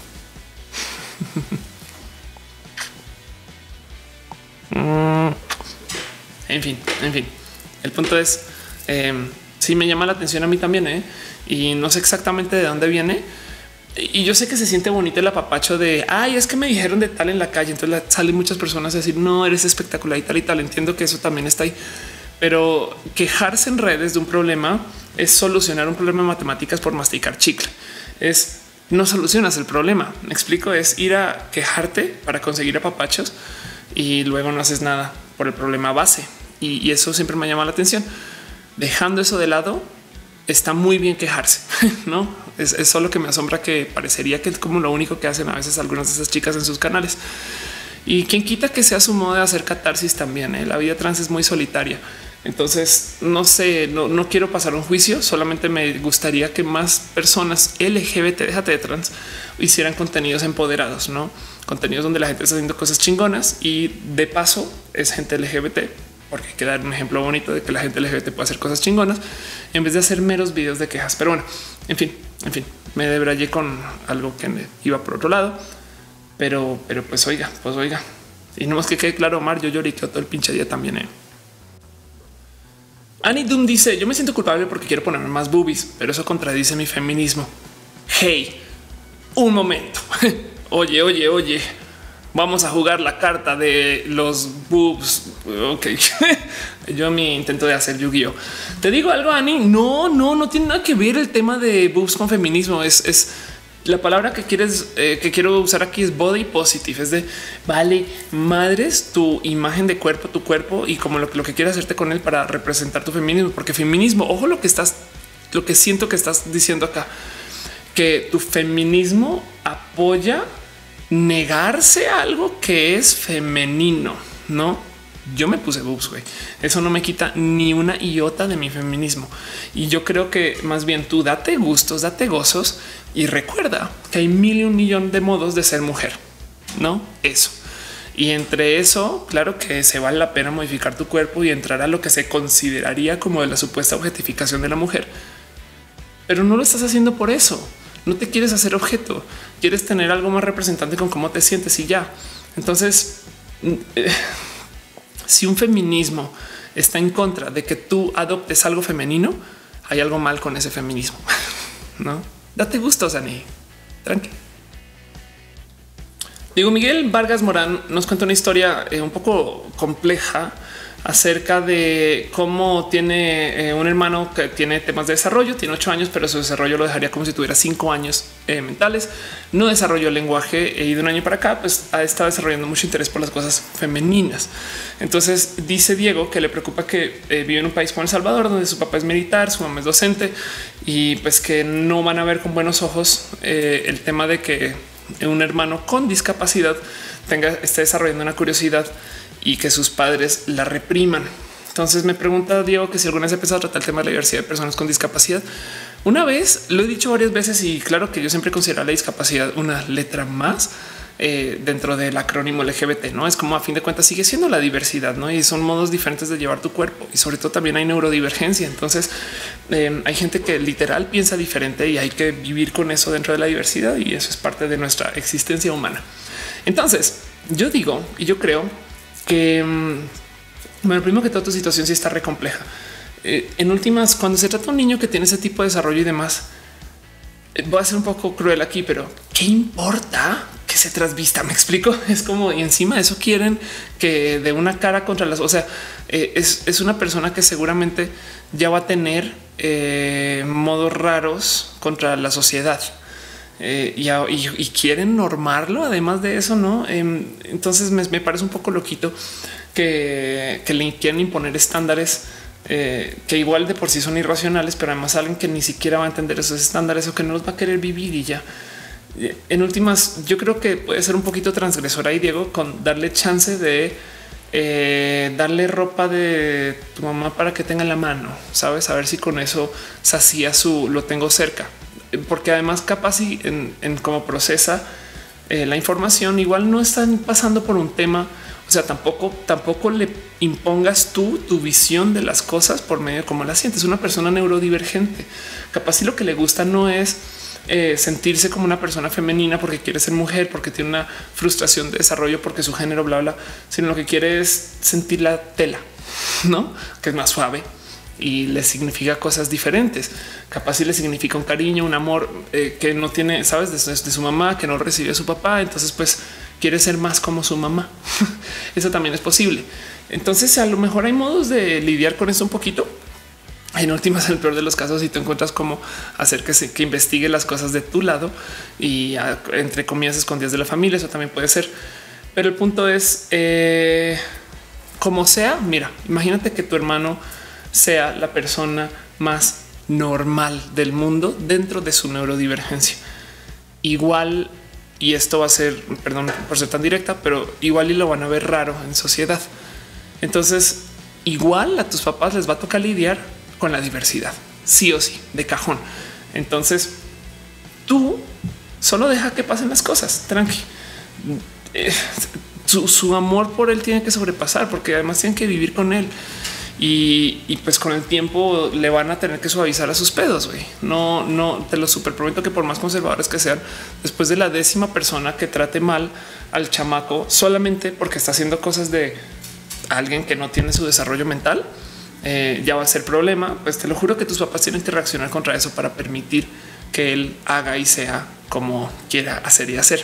En fin, en fin. El punto es, eh, sí me llama la atención a mí también, ¿eh? Y no sé exactamente de dónde viene. Y yo sé que se siente bonito el apapacho de ay, es que me dijeron de tal en la calle. Entonces salen muchas personas a decir no, eres espectacular y tal y tal. Entiendo que eso también está ahí, pero quejarse en redes de un problema es solucionar un problema de matemáticas por masticar chicle. Es no solucionas el problema. Me explico, es ir a quejarte para conseguir apapachos y luego no haces nada por el problema base. Y, y eso siempre me llama la atención. Dejando eso de lado, está muy bien quejarse, no es, es solo que me asombra que parecería que es como lo único que hacen a veces algunas de esas chicas en sus canales. Y quien quita que sea su modo de hacer catarsis también. ¿eh? La vida trans es muy solitaria. Entonces, no sé, no, no quiero pasar un juicio. Solamente me gustaría que más personas L G B T, déjate de trans, hicieran contenidos empoderados, no contenidos donde la gente está haciendo cosas chingonas y de paso es gente L G B T, porque hay que dar un ejemplo bonito de que la gente L G B T puede hacer cosas chingonas en vez de hacer meros videos de quejas. Pero bueno, en fin, en fin, me debrayé con algo que me iba por otro lado, pero, pero pues oiga, pues oiga, y no más que quede claro, Omar, yo lloriqueo todo el pinche día también. ¿eh? Annie Doom dice yo me siento culpable porque quiero ponerme más boobies, pero eso contradice mi feminismo. Hey, un momento. Oye, oye, oye, vamos a jugar la carta de los boobs. Ok, yo a mi intento de hacer Yu-Gi-Oh. Te digo algo, Annie. No, no, no tiene nada que ver el tema de boobs con feminismo. Es, es la palabra que quieres, eh, que quiero usar aquí es body positive. Es de vale madres tu imagen de cuerpo, tu cuerpo y como lo, lo que quieres hacerte con él para representar tu feminismo, porque feminismo, ojo, lo que estás, lo que siento que estás diciendo acá, que tu feminismo apoya negarse a algo que es femenino, no? Yo me puse boobs, güey. Eso no me quita ni una iota de mi feminismo. Y yo creo que más bien tú date gustos, date gozos y recuerda que hay mil y un millón de modos de ser mujer, no? Eso. Y entre eso, claro que se vale la pena modificar tu cuerpo y entrar a lo que se consideraría como de la supuesta objetificación de la mujer. Pero no lo estás haciendo por eso. No te quieres hacer objeto, quieres tener algo más representante con cómo te sientes y ya. Entonces, eh, si un feminismo está en contra de que tú adoptes algo femenino, hay algo mal con ese feminismo. No date gusto, Sani. Tranqui. Diego Miguel Vargas Morán nos cuenta una historia eh, un poco compleja acerca de cómo tiene eh, un hermano que tiene temas de desarrollo, tiene ocho años, pero su desarrollo lo dejaría como si tuviera cinco años eh, mentales. No desarrolló el lenguaje y de un año para acá pues ha estado desarrollando mucho interés por las cosas femeninas. Entonces dice Diego que le preocupa que eh, vive en un país como El Salvador, donde su papá es militar, su mamá es docente y pues que no van a ver con buenos ojos eh, el tema de que un hermano con discapacidad tenga, esté desarrollando una curiosidad y que sus padres la repriman. Entonces me pregunta Diego que si alguna vez he empezado a tratar el tema de la diversidad de personas con discapacidad. Una vez, lo he dicho varias veces y claro que yo siempre considero la discapacidad una letra más eh, dentro del acrónimo L G B T, no es como a fin de cuentas sigue siendo la diversidad, no? Y son modos diferentes de llevar tu cuerpo y sobre todo también hay neurodivergencia. Entonces eh, hay gente que literal piensa diferente y hay que vivir con eso dentro de la diversidad y eso es parte de nuestra existencia humana. Entonces yo digo y yo creo que bueno, primero que todo tu situación sí está re compleja. Eh, en últimas, cuando se trata de un niño que tiene ese tipo de desarrollo y demás, eh, voy a ser un poco cruel aquí, pero ¿qué importa que se trasvista? Me explico. Es como y encima de eso quieren que de una cara contra las, o sea, eh, es, es una persona que seguramente ya va a tener eh, modos raros contra la sociedad. Eh, y, y, y quieren normarlo. Además de eso, no? Eh, entonces me, me parece un poco loquito que, que le quieren imponer estándares eh, que igual de por sí son irracionales, pero además alguien que ni siquiera va a entender esos estándares o que no los va a querer vivir y ya. En últimas, yo creo que puede ser un poquito transgresor ahí, Diego, con darle chance de eh, darle ropa de tu mamá para que tenga en la mano, sabes, a ver si con eso sacía su lo tengo cerca, porque además capaz y en, en cómo procesa eh, la información, igual no están pasando por un tema. O sea, tampoco, tampoco le impongas tú tu visión de las cosas por medio de cómo la sientes. Una persona neurodivergente, capaz si lo que le gusta no es eh, sentirse como una persona femenina porque quiere ser mujer, porque tiene una frustración de desarrollo, porque su género, bla, bla, sino lo que quiere es sentir la tela, no, que es más suave y le significa cosas diferentes. Capaz si le significa un cariño, un amor eh, que no tiene, sabes, de, de su mamá, que no recibió a su papá. Entonces, pues quiere ser más como su mamá. Eso también es posible. Entonces, a lo mejor hay modos de lidiar con eso un poquito. En últimas, en el peor de los casos, si te encuentras cómo hacer que se que investigue las cosas de tu lado y a, entre comillas escondidas de la familia, eso también puede ser. Pero el punto es eh, como sea. Mira, imagínate que tu hermano sea la persona más normal del mundo dentro de su neurodivergencia. Igual, y esto va a ser, perdón por ser tan directa, pero igual y lo van a ver raro en sociedad. Entonces, igual a tus papás les va a tocar lidiar con la diversidad, sí o sí, de cajón. Entonces, tú solo deja que pasen las cosas, tranqui. Eh, su, su amor por él tiene que sobrepasar, porque además tienen que vivir con él. Y, y pues con el tiempo le van a tener que suavizar a sus pedos. Güey. No, no te lo super prometo que por más conservadores que sean, después de la décima persona que trate mal al chamaco solamente porque está haciendo cosas de alguien que no tiene su desarrollo mental, eh, ya va a ser problema. Pues te lo juro que tus papás tienen que reaccionar contra eso para permitir que él haga y sea como quiera hacer y hacer.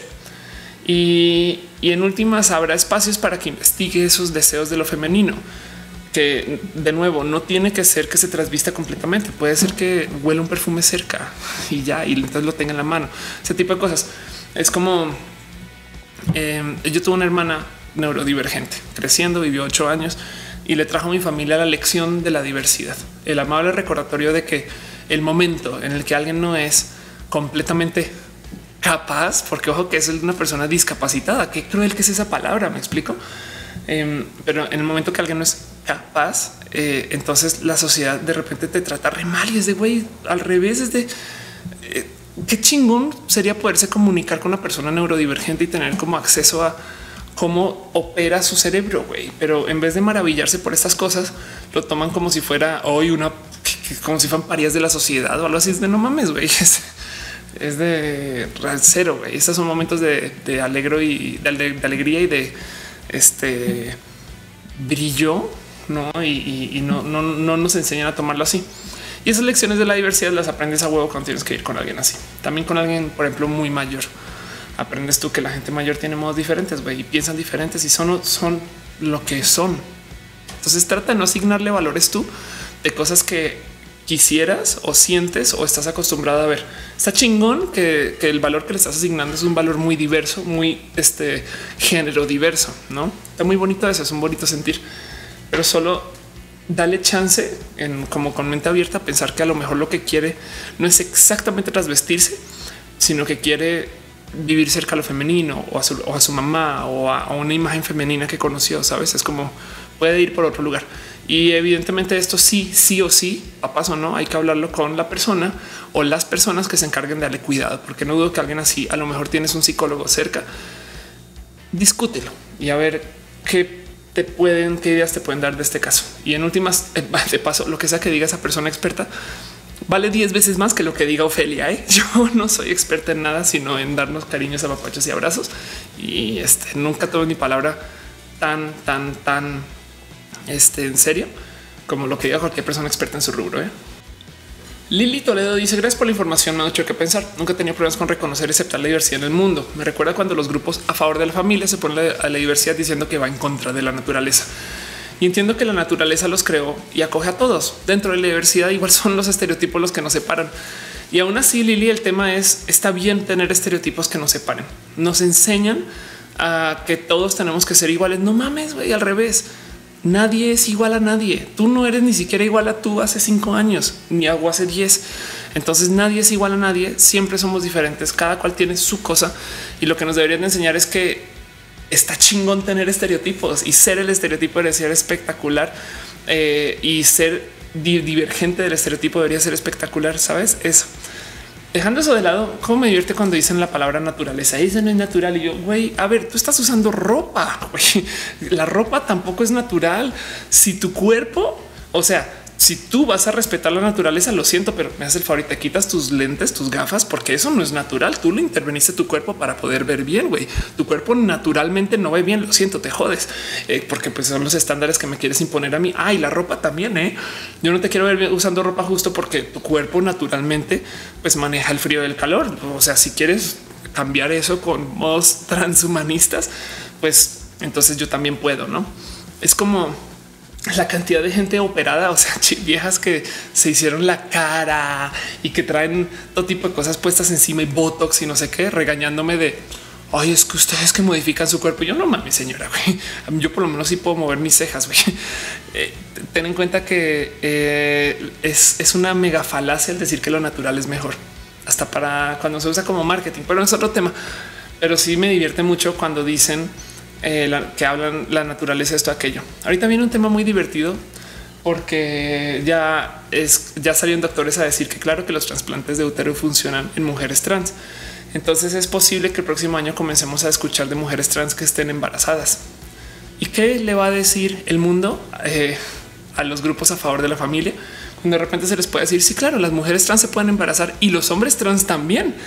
Y, y en últimas habrá espacios para que investigue esos deseos de lo femenino, que de nuevo no tiene que ser que se trasvista completamente. Puede ser que huela un perfume cerca y ya, y entonces lo tenga en la mano. Ese tipo de cosas. Es como eh, yo tuve una hermana neurodivergente creciendo, vivió ocho años y le trajo a mi familia la lección de la diversidad, el amable recordatorio de que el momento en el que alguien no es completamente capaz, porque ojo que es una persona discapacitada, qué cruel que es esa palabra, me explico. Eh, pero en el momento que alguien no es capaz, eh, entonces la sociedad de repente te trata re mal y es de güey, al revés, es de eh, qué chingón sería poderse comunicar con una persona neurodivergente y tener como acceso a cómo opera su cerebro, güey. Pero en vez de maravillarse por estas cosas, lo toman como si fuera hoy una, como si fueran parias de la sociedad o algo así. Es de no mames, güey. Es, es de cero, güey. Estos son momentos de, de alegro y de, de alegría y de este brillo, no? Y, y, y no, no, no nos enseñan a tomarlo así. Y esas lecciones de la diversidad las aprendes a huevo cuando tienes que ir con alguien así. También con alguien, por ejemplo, muy mayor. Aprendes tú que la gente mayor tiene modos diferentes, güey, y piensan diferentes y son, son lo que son. Entonces trata de no asignarle valores tú de cosas que quisieras o sientes o estás acostumbrado a ver. Está chingón que, que el valor que le estás asignando es un valor muy diverso, muy este género diverso, ¿no? Está muy bonito eso, es un bonito sentir, pero solo dale chance en como con mente abierta a pensar que a lo mejor lo que quiere no es exactamente trasvestirse, sino que quiere vivir cerca a lo femenino o a su, o a su mamá o a, a una imagen femenina que conoció. Sabes, es como puede ir por otro lugar Y evidentemente esto sí, sí o sí, papás o no, hay que hablarlo con la persona o las personas que se encarguen de darle cuidado, porque no dudo que alguien así, a lo mejor tienes un psicólogo cerca, discútelo y a ver qué te pueden, qué ideas te pueden dar de este caso. Y en últimas, de paso, lo que sea que diga esa persona experta vale diez veces más que lo que diga Ofelia. ¿eh? Yo no soy experta en nada, sino en darnos cariños, apapachos y abrazos. Y este nunca tomo mi palabra tan, tan, tan este, en serio como lo que diga cualquier persona experta en su rubro. ¿eh? Lili Toledo dice: gracias por la información, me ha hecho que pensar. Nunca he tenido problemas con reconocer y aceptar la diversidad en el mundo. Me recuerda cuando los grupos a favor de la familia se ponen a la diversidad diciendo que va en contra de la naturaleza. Y entiendo que la naturaleza los creó y acoge a todos. Dentro de la diversidad igual son los estereotipos los que nos separan. Y aún así, Lili, el tema es, está bien tener estereotipos que nos separen. Nos enseñan a que todos tenemos que ser iguales. No mames, güey, al revés. Nadie es igual a nadie. Tú no eres ni siquiera igual a tú hace cinco años, ni hago hace diez. Entonces nadie es igual a nadie. Siempre somos diferentes. Cada cual tiene su cosa. Y lo que nos deberían de enseñar es que está chingón tener estereotipos y ser el estereotipo debería ser espectacular eh, y ser di divergente del estereotipo debería ser espectacular. Sabes eso. Dejando eso de lado, cómo me divierte cuando dicen la palabra naturaleza. Eso no es natural. Y yo, güey, a ver, tú estás usando ropa. Wey. La ropa tampoco es natural. Si tu cuerpo, o sea, si tú vas a respetar la naturaleza, lo siento, pero me haces el favor y te quitas tus lentes, tus gafas, porque eso no es natural. Tú le interveniste a tu cuerpo para poder ver bien. Güey, tu cuerpo naturalmente no ve bien. Lo siento, te jodes, eh, porque pues son los estándares que me quieres imponer a mí. Ah, y la ropa también. Eh. Yo no te quiero ver usando ropa justo porque tu cuerpo naturalmente pues maneja el frío y el calor. O sea, si quieres cambiar eso con modos transhumanistas, pues entonces yo también puedo. No es como la cantidad de gente operada, o sea, viejas que se hicieron la cara y que traen todo tipo de cosas puestas encima y botox y no sé qué, regañándome de ay, es que ustedes que modifican su cuerpo. Yo no mames, señora. Güey. Yo por lo menos sí puedo mover mis cejas. Güey. Eh, ten en cuenta que eh, es, es una mega falacia el decir que lo natural es mejor, hasta para cuando se usa como marketing, pero no es otro tema. Pero sí me divierte mucho cuando dicen Eh, la, que hablan la naturaleza, esto, aquello. Ahorita viene un tema muy divertido porque ya es, ya salieron doctores a decir que claro que los trasplantes de útero funcionan en mujeres trans. Entonces es posible que el próximo año comencemos a escuchar de mujeres trans que estén embarazadas. ¿Y qué le va a decir el mundo eh, a los grupos a favor de la familia? Cuando de repente se les puede decir sí, claro, las mujeres trans se pueden embarazar y los hombres trans también.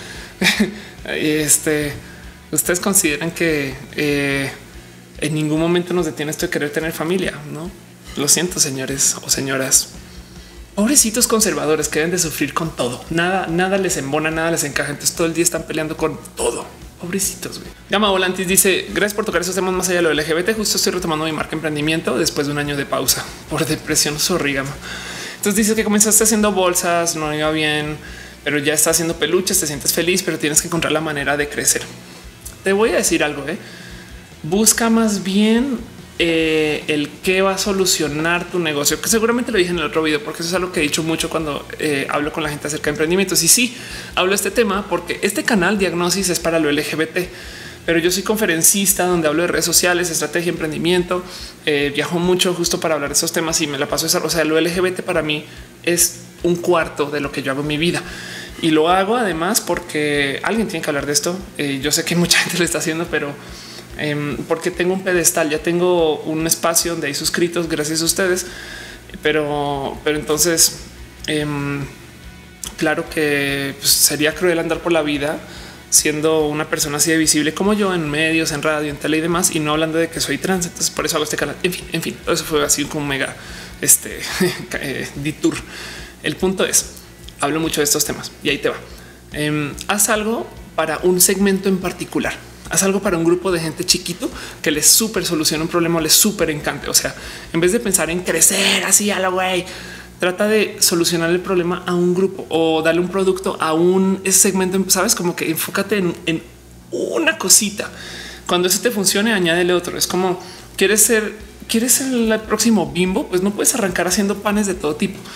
este Ustedes consideran que eh, en ningún momento nos detiene esto de querer tener familia, ¿no? Lo siento, señores o señoras. Pobrecitos conservadores que deben de sufrir con todo. Nada, nada les embona, nada les encaja. Entonces todo el día están peleando con todo. Pobrecitos. Güey. Gama Volantis dice gracias por tocar esos temas más allá de lo L G B T. Justo estoy retomando mi marca emprendimiento después de un año de pausa por depresión. Sorry, Gama. Entonces dice que comenzaste haciendo bolsas, no iba bien, pero ya estás haciendo peluches, te sientes feliz, pero tienes que encontrar la manera de crecer. Te voy a decir algo, ¿eh? Busca más bien eh, el que va a solucionar tu negocio, que seguramente lo dije en el otro video, porque eso es algo que he dicho mucho cuando eh, hablo con la gente acerca de emprendimientos. Y sí, hablo de este tema porque este canal Diagnosis es para lo L G B T, pero yo soy conferencista donde hablo de redes sociales, estrategia, emprendimiento. Eh, viajo mucho justo para hablar de esos temas y me la paso esa. O sea, lo L G B T para mí es un cuarto de lo que yo hago en mi vida. Y lo hago además porque alguien tiene que hablar de esto. Eh, yo sé que mucha gente lo está haciendo, pero eh, porque tengo un pedestal, ya tengo un espacio donde hay suscritos gracias a ustedes. Pero, pero entonces, eh, claro que pues, sería cruel andar por la vida siendo una persona así de visible como yo en medios, en radio, en tele y demás, y no hablando de que soy trans. Entonces por eso hago este canal. En fin, en fin, todo eso fue así como mega este detour. El punto es, hablo mucho de estos temas y ahí te va. Eh, haz algo para un segmento en particular. Haz algo para un grupo de gente chiquito que les súper soluciona un problema, les súper encante. O sea, en vez de pensar en crecer así a la güey, trata de solucionar el problema a un grupo o darle un producto a un segmento. Sabes, como que enfócate en, en una cosita. Cuando eso te funcione, añádele otro. Es como quieres ser, quieres ser el próximo Bimbo, pues no puedes arrancar haciendo panes de todo tipo.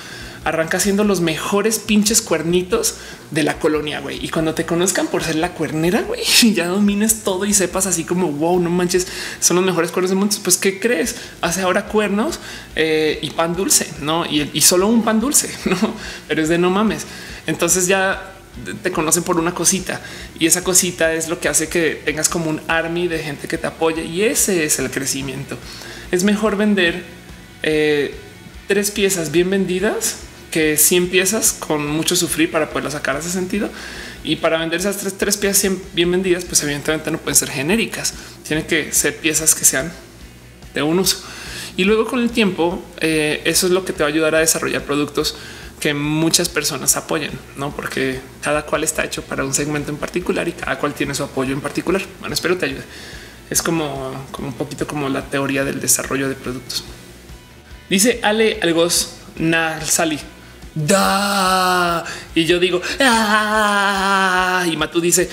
arranca siendo los mejores pinches cuernitos de la colonia, güey. Y cuando te conozcan por ser la cuernera, güey, y ya domines todo y sepas así como, wow, no manches, son los mejores cuernos del mundo. Pues, ¿qué crees? Hace ahora cuernos eh, y pan dulce, ¿no? Y, y solo un pan dulce, ¿no? Pero es de no mames. Entonces ya te conocen por una cosita y esa cosita es lo que hace que tengas como un army de gente que te apoya y ese es el crecimiento. Es mejor vender eh, tres piezas bien vendidas que cien piezas con mucho sufrir para poderlas sacar a ese sentido. Y para vender esas tres, tres piezas bien vendidas, pues evidentemente no pueden ser genéricas. Tienen que ser piezas que sean de un uso. Y luego con el tiempo, eh, eso es lo que te va a ayudar a desarrollar productos que muchas personas apoyen, no? Porque cada cual está hecho para un segmento en particular y cada cual tiene su apoyo en particular. Bueno, espero te ayude. Es como, como un poquito como la teoría del desarrollo de productos. Dice Ale Algos Nalsali. Da y yo digo ah, y Matú dice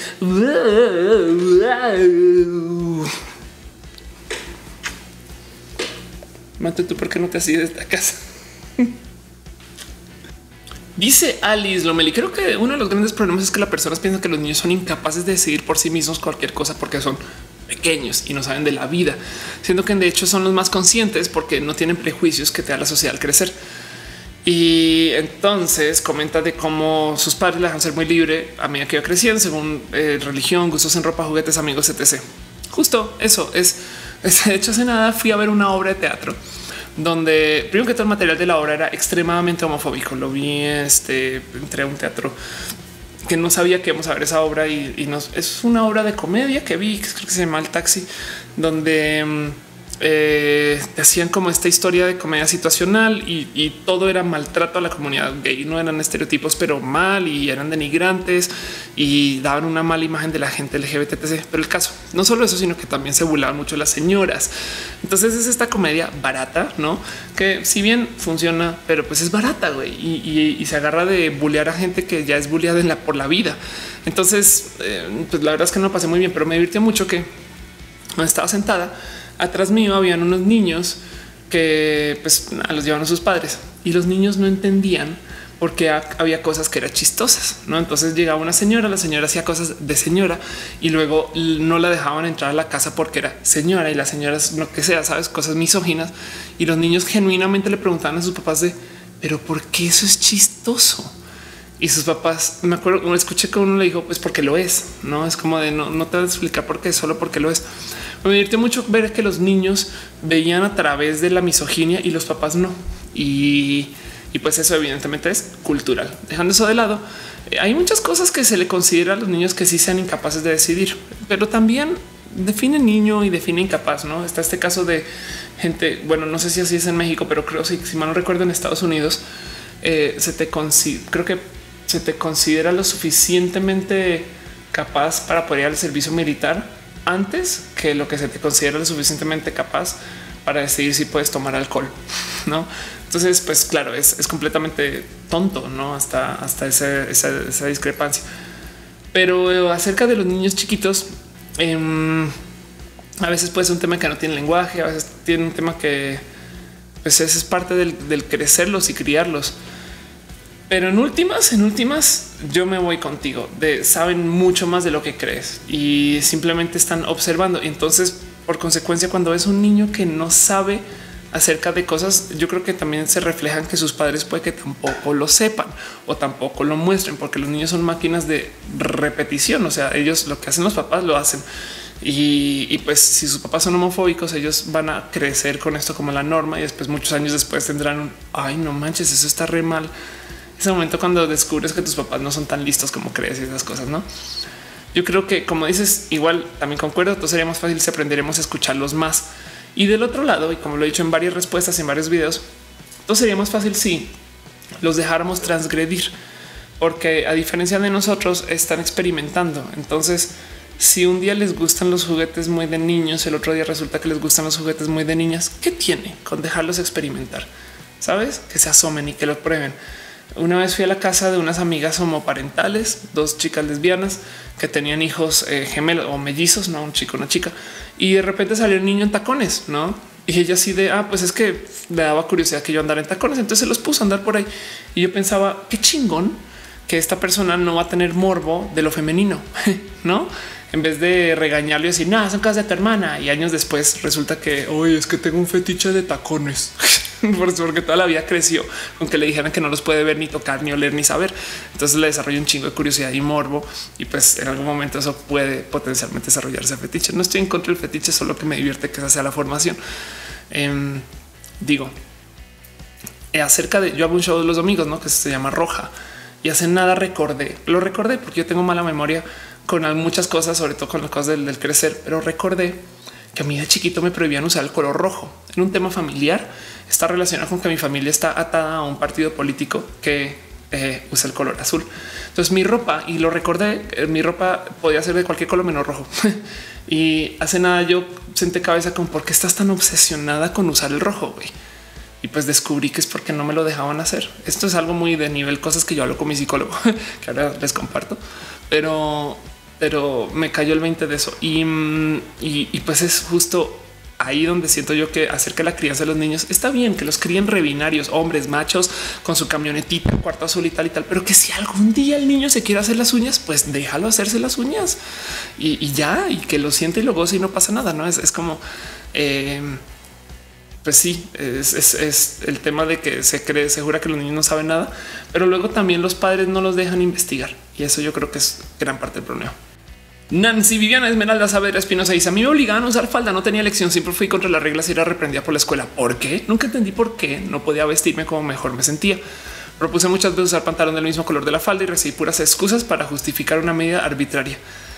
Matú, ¿tú por qué no te has ido de esta casa? Dice Alice Lomeli, creo que uno de los grandes problemas es que las personas piensan que los niños son incapaces de decidir por sí mismos cualquier cosa porque son pequeños y no saben de la vida, siendo que de hecho son los más conscientes porque no tienen prejuicios que te da la sociedad al crecer. Y entonces comenta de cómo sus padres la dejan ser muy libre a medida que iba creciendo, según eh, religión, gustos en ropa, juguetes, amigos, etcétera. Justo eso es, es. De hecho, hace nada fui a ver una obra de teatro donde primero que todo el material de la obra era extremadamente homofóbico. Lo vi, este, entré a un teatro que no sabía que íbamos a ver esa obra y, y nos, es una obra de comedia que vi, que creo que se llama El Taxi, donde eh, te hacían como esta historia de comedia situacional y, y todo era maltrato a la comunidad gay. No eran estereotipos, pero mal y eran denigrantes y daban una mala imagen de la gente L G B T. Pero el caso no solo eso, sino que también se burlaban mucho las señoras. Entonces es esta comedia barata, no? Que si bien funciona, pero pues es barata, güey, y, y, y se agarra de bullear a gente que ya es bulleada en la por la vida. Entonces, eh, pues la verdad es que no pasé muy bien, pero me divirtió mucho que cuando estaba sentada atrás mío habían unos niños que pues nada, los llevaban a sus padres y los niños no entendían porque había cosas que eran chistosas, ¿no? Entonces llegaba una señora, la señora hacía cosas de señora y luego no la dejaban entrar a la casa porque era señora y las señoras lo que sea, sabes, cosas misóginas, y los niños genuinamente le preguntaban a sus papás de pero ¿por qué eso es chistoso? Y sus papás, me acuerdo, escuché que uno le dijo, pues porque lo es, no es como de no, no te voy a explicar por qué, solo porque lo es. Me divirtió mucho ver que los niños veían a través de la misoginia y los papás no. Y, y pues eso evidentemente es cultural. Dejando eso de lado, eh, hay muchas cosas que se le considera a los niños que sí sean incapaces de decidir, pero también define niño y define incapaz, ¿no? Está este caso de gente, bueno, no sé si así es en México, pero creo que si mal no recuerdo en Estados Unidos, eh, se te considera, creo que se te considera lo suficientemente capaz para poder ir al servicio militar antes que lo que se te considera lo suficientemente capaz para decidir si puedes tomar alcohol, ¿no? Entonces, pues claro, es, es completamente tonto, ¿no? Hasta, hasta esa, esa, esa discrepancia. Pero eh, acerca de los niños chiquitos, eh, a veces puede ser un tema que no tiene lenguaje, a veces tiene un tema que pues ese es parte del, del crecerlos y criarlos. Pero en últimas, en últimas, yo me voy contigo. De saben mucho más de lo que crees y simplemente están observando. Y entonces, por consecuencia, cuando ves un niño que no sabe acerca de cosas, yo creo que también se reflejan que sus padres puede que tampoco lo sepan o tampoco lo muestren, porque los niños son máquinas de repetición. O sea, ellos lo que hacen los papás lo hacen. Y, y pues si sus papás son homofóbicos, ellos van a crecer con esto como la norma y después muchos años después tendrán un ay, no manches, eso está re mal. Ese momento cuando descubres que tus papás no son tan listos como crees y esas cosas, ¿no? Yo creo que, como dices, igual también concuerdo, todo sería más fácil si aprenderemos a escucharlos más. Y del otro lado, y como lo he dicho en varias respuestas, en varios videos, todo sería más fácil si los dejáramos transgredir, porque a diferencia de nosotros están experimentando. Entonces, si un día les gustan los juguetes muy de niños, el otro día resulta que les gustan los juguetes muy de niñas, ¿qué tiene con dejarlos experimentar? ¿Sabes? Que se asomen y que lo prueben. Una vez fui a la casa de unas amigas homoparentales, dos chicas lesbianas que tenían hijos eh, gemelos o mellizos, no un chico, una chica, y de repente salió un niño en tacones, no? Y ella así de, ah, pues es que le daba curiosidad que yo andara en tacones. Entonces se los puso a andar por ahí. Y yo pensaba, qué chingón que esta persona no va a tener morbo de lo femenino, ¿no? En vez de regañarle y decir, no, son cosas de tu hermana. Y años después resulta que, oye, es que tengo un fetiche de tacones. Porque toda la vida creció con que le dijeran que no los puede ver, ni tocar, ni oler, ni saber. Entonces le desarrolla un chingo de curiosidad y morbo. Y pues en algún momento eso puede potencialmente desarrollarse fetiche. No estoy en contra del fetiche, solo que me divierte que esa sea la formación. Eh, digo, acerca de, yo hago un show de los domingos, ¿no? Que se llama Roja. Y hace nada recordé, lo recordé porque yo tengo mala memoria con muchas cosas, sobre todo con las cosas del, del crecer, pero recordé que a mí de chiquito me prohibían usar el color rojo en un tema familiar. Está relacionado con que mi familia está atada a un partido político que eh, usa el color azul. Entonces mi ropa, y lo recordé, mi ropa podía ser de cualquier color menos rojo. Y hace nada yo senté cabeza con por qué estás tan obsesionada con usar el rojo, güey. Y pues descubrí que es porque no me lo dejaban hacer. Esto es algo muy de nivel, cosas que yo hablo con mi psicólogo, que ahora les comparto, pero, pero me cayó el veinte de eso. Y, y, y pues es justo ahí donde siento yo que hacer que la crianza de los niños está bien, que los críen rebinarios, hombres, machos, con su camionetita, cuarto azul y tal y tal, pero que si algún día el niño se quiere hacer las uñas, pues déjalo hacerse las uñas y, y ya, y que lo siente y lo goce y no pasa nada. No es, es como eh, pues sí, es, es, es el tema de que se cree, se jura que los niños no saben nada, pero luego también los padres no los dejan investigar. Y eso yo creo que es gran parte del problema. Nancy Viviana Esmeralda Saavedra Espinosa dice: a mí me obligaban a usar falda, no tenía elección, siempre fui contra las reglas y era reprendida por la escuela. ¿Por qué? Nunca entendí por qué no podía vestirme como mejor me sentía. Propuse muchas veces usar pantalón del mismo color de la falda y recibí puras excusas para justificar una medida arbitraria.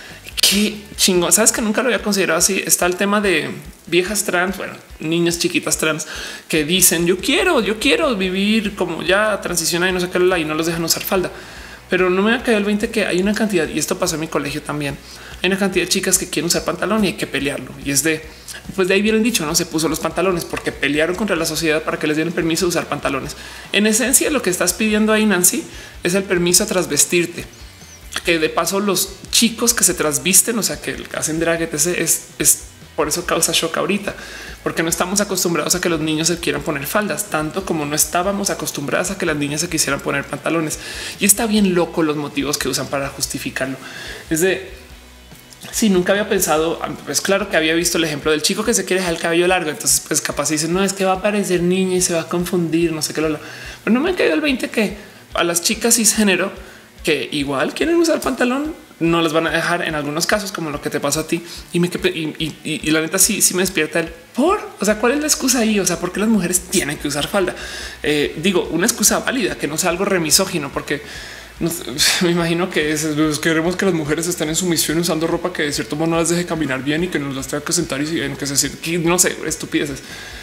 Qué chingón. Sabes que nunca lo había considerado así. Está el tema de viejas trans, bueno, niñas chiquitas trans que dicen yo quiero, yo quiero vivir como ya transiciona y no sé qué, y no los dejan usar falda. Pero no me ha caído el veinte que hay una cantidad, y esto pasó en mi colegio también. Hay una cantidad de chicas que quieren usar pantalón y hay que pelearlo. Y es de, pues de ahí viene el dicho, no se puso los pantalones porque pelearon contra la sociedad para que les dieran permiso de usar pantalones. En esencia, lo que estás pidiendo ahí, Nancy, es el permiso a trasvestirte. Que de paso los chicos que se trasvisten, o sea, que hacen drag, etcétera, es, es por eso causa shock ahorita, porque no estamos acostumbrados a que los niños se quieran poner faldas, tanto como no estábamos acostumbradas a que las niñas se quisieran poner pantalones. Y está bien loco los motivos que usan para justificarlo. Es de, sí, nunca había pensado, pues claro que había visto el ejemplo del chico que se quiere dejar el cabello largo, entonces pues capaz dicen, no, es que va a parecer niña y se va a confundir, no sé qué. Lo, lo. Pero no me ha caído el veinte que a las chicas cisgénero que igual quieren usar pantalón, no las van a dejar en algunos casos, como lo que te pasó a ti. Y me y, y, y, y la neta sí, sí me despierta el por. O sea, ¿cuál es la excusa ahí? O sea, ¿por qué las mujeres tienen que usar falda? Eh, digo, una excusa válida, que no sea algo remisógino, porque no, me imagino que es, pues, queremos que las mujeres estén en sumisión usando ropa que de cierto modo no las deje caminar bien y que nos las tenga que sentar y en que se siente, no sé, estupideces.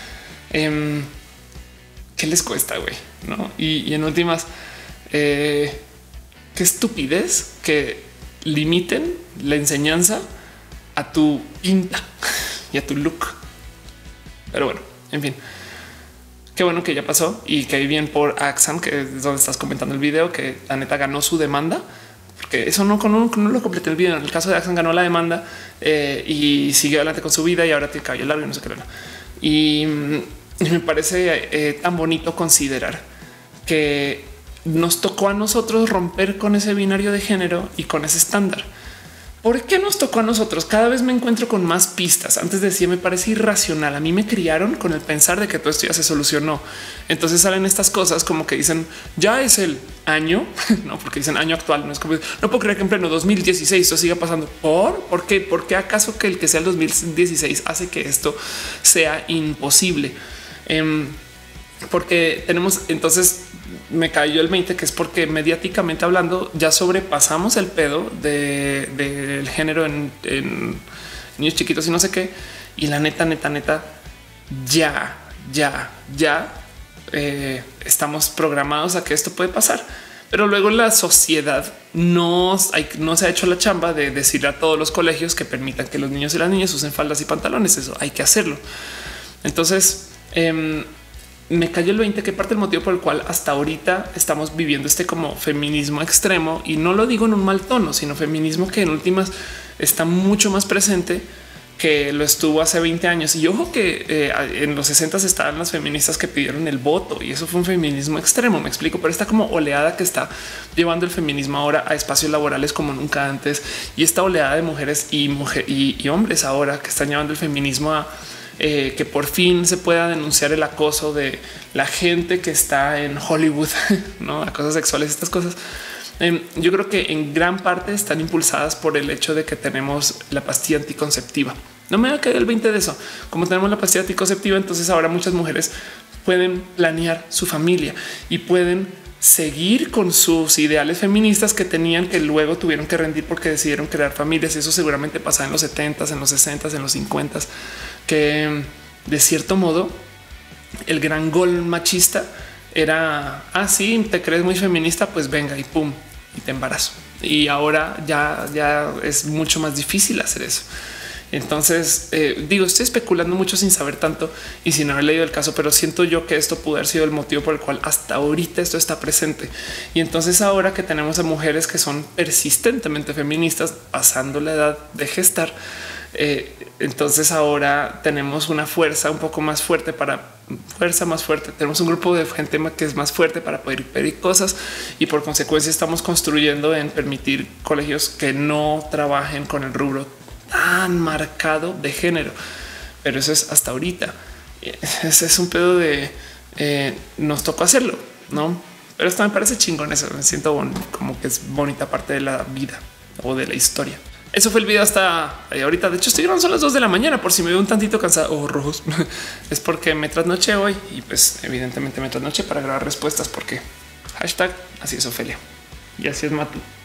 Eh, ¿Qué les cuesta, güey? No, y, y en últimas, eh, qué estupidez que limiten la enseñanza a tu pinta y a tu look. Pero bueno, en fin, qué bueno que ya pasó y que hay bien por Axan, que es donde estás comentando el video, que la neta ganó su demanda, porque eso no, no, no lo completé el video. En el caso de Axan ganó la demanda eh, y sigue adelante con su vida y ahora tiene cabello largo y no sé qué. Y, y me parece eh, tan bonito considerar que nos tocó a nosotros romper con ese binario de género y con ese estándar. ¿Por qué nos tocó a nosotros? Cada vez me encuentro con más pistas. Antes decía, me parece irracional. A mí me criaron con el pensar de que todo esto ya se solucionó. Entonces salen estas cosas como que dicen ya es el año, no, porque dicen año actual. No es como no puedo creer que en pleno dos mil dieciséis esto siga pasando. ¿Por? ¿Por qué? ¿Por qué acaso que el que sea el dos mil dieciséis hace que esto sea imposible? Eh, porque tenemos entonces me cayó el veinte que es porque mediáticamente hablando ya sobrepasamos el pedo del de, de género en, en niños chiquitos y no sé qué. Y la neta, neta, neta, ya, ya, ya eh, estamos programados a que esto puede pasar. Pero luego la sociedad no, hay, no se ha hecho la chamba de decirle a todos los colegios que permitan que los niños y las niñas usen faldas y pantalones. Eso hay que hacerlo. Entonces, eh, me cayó el veinte que parte del motivo por el cual hasta ahorita estamos viviendo este como feminismo extremo, y no lo digo en un mal tono, sino feminismo que en últimas está mucho más presente que lo estuvo hace veinte años. Y ojo que eh, en los sesenta estaban las feministas que pidieron el voto y eso fue un feminismo extremo, me explico, pero esta como oleada que está llevando el feminismo ahora a espacios laborales como nunca antes, y esta oleada de mujeres y, mujer, y, y hombres ahora que están llevando el feminismo a eh, que por fin se pueda denunciar el acoso de la gente que está en Hollywood, no acosos sexuales, estas cosas. Yo creo que en gran parte están impulsadas por el hecho de que tenemos la pastilla anticonceptiva. No me va a caer el veinte de eso. Como tenemos la pastilla anticonceptiva, entonces ahora muchas mujeres pueden planear su familia y pueden seguir con sus ideales feministas que tenían, que luego tuvieron que rendir porque decidieron crear familias. Y eso seguramente pasaba en los setentas, en los sesentas, en los cincuentas, que de cierto modo el gran gol machista era así, ah, te crees muy feminista, pues venga y pum, y te embarazo. Y ahora ya, ya es mucho más difícil hacer eso. Entonces eh, digo, estoy especulando mucho sin saber tanto y sin haber leído el caso, pero siento yo que esto pudo haber sido el motivo por el cual hasta ahorita esto está presente. Y entonces ahora que tenemos a mujeres que son persistentemente feministas pasando la edad de gestar, eh, entonces ahora tenemos una fuerza un poco más fuerte para fuerza más fuerte. Tenemos un grupo de gente que es más fuerte para poder pedir cosas y por consecuencia estamos construyendo en permitir colegios que no trabajen con el rubro tan marcado de género. Pero eso es hasta ahorita. Ese es un pedo de eh, nos tocó hacerlo, no? Pero esto me parece chingón. Eso me siento bon como que es bonita parte de la vida o de la historia. Eso fue el video hasta ahorita. De hecho, estoy grabando, son las dos de la mañana. Por si me veo un tantito cansado o rojos, es porque me trasnoché hoy y pues evidentemente me trasnoché para grabar respuestas porque hashtag así es Ofelia y así es Matu.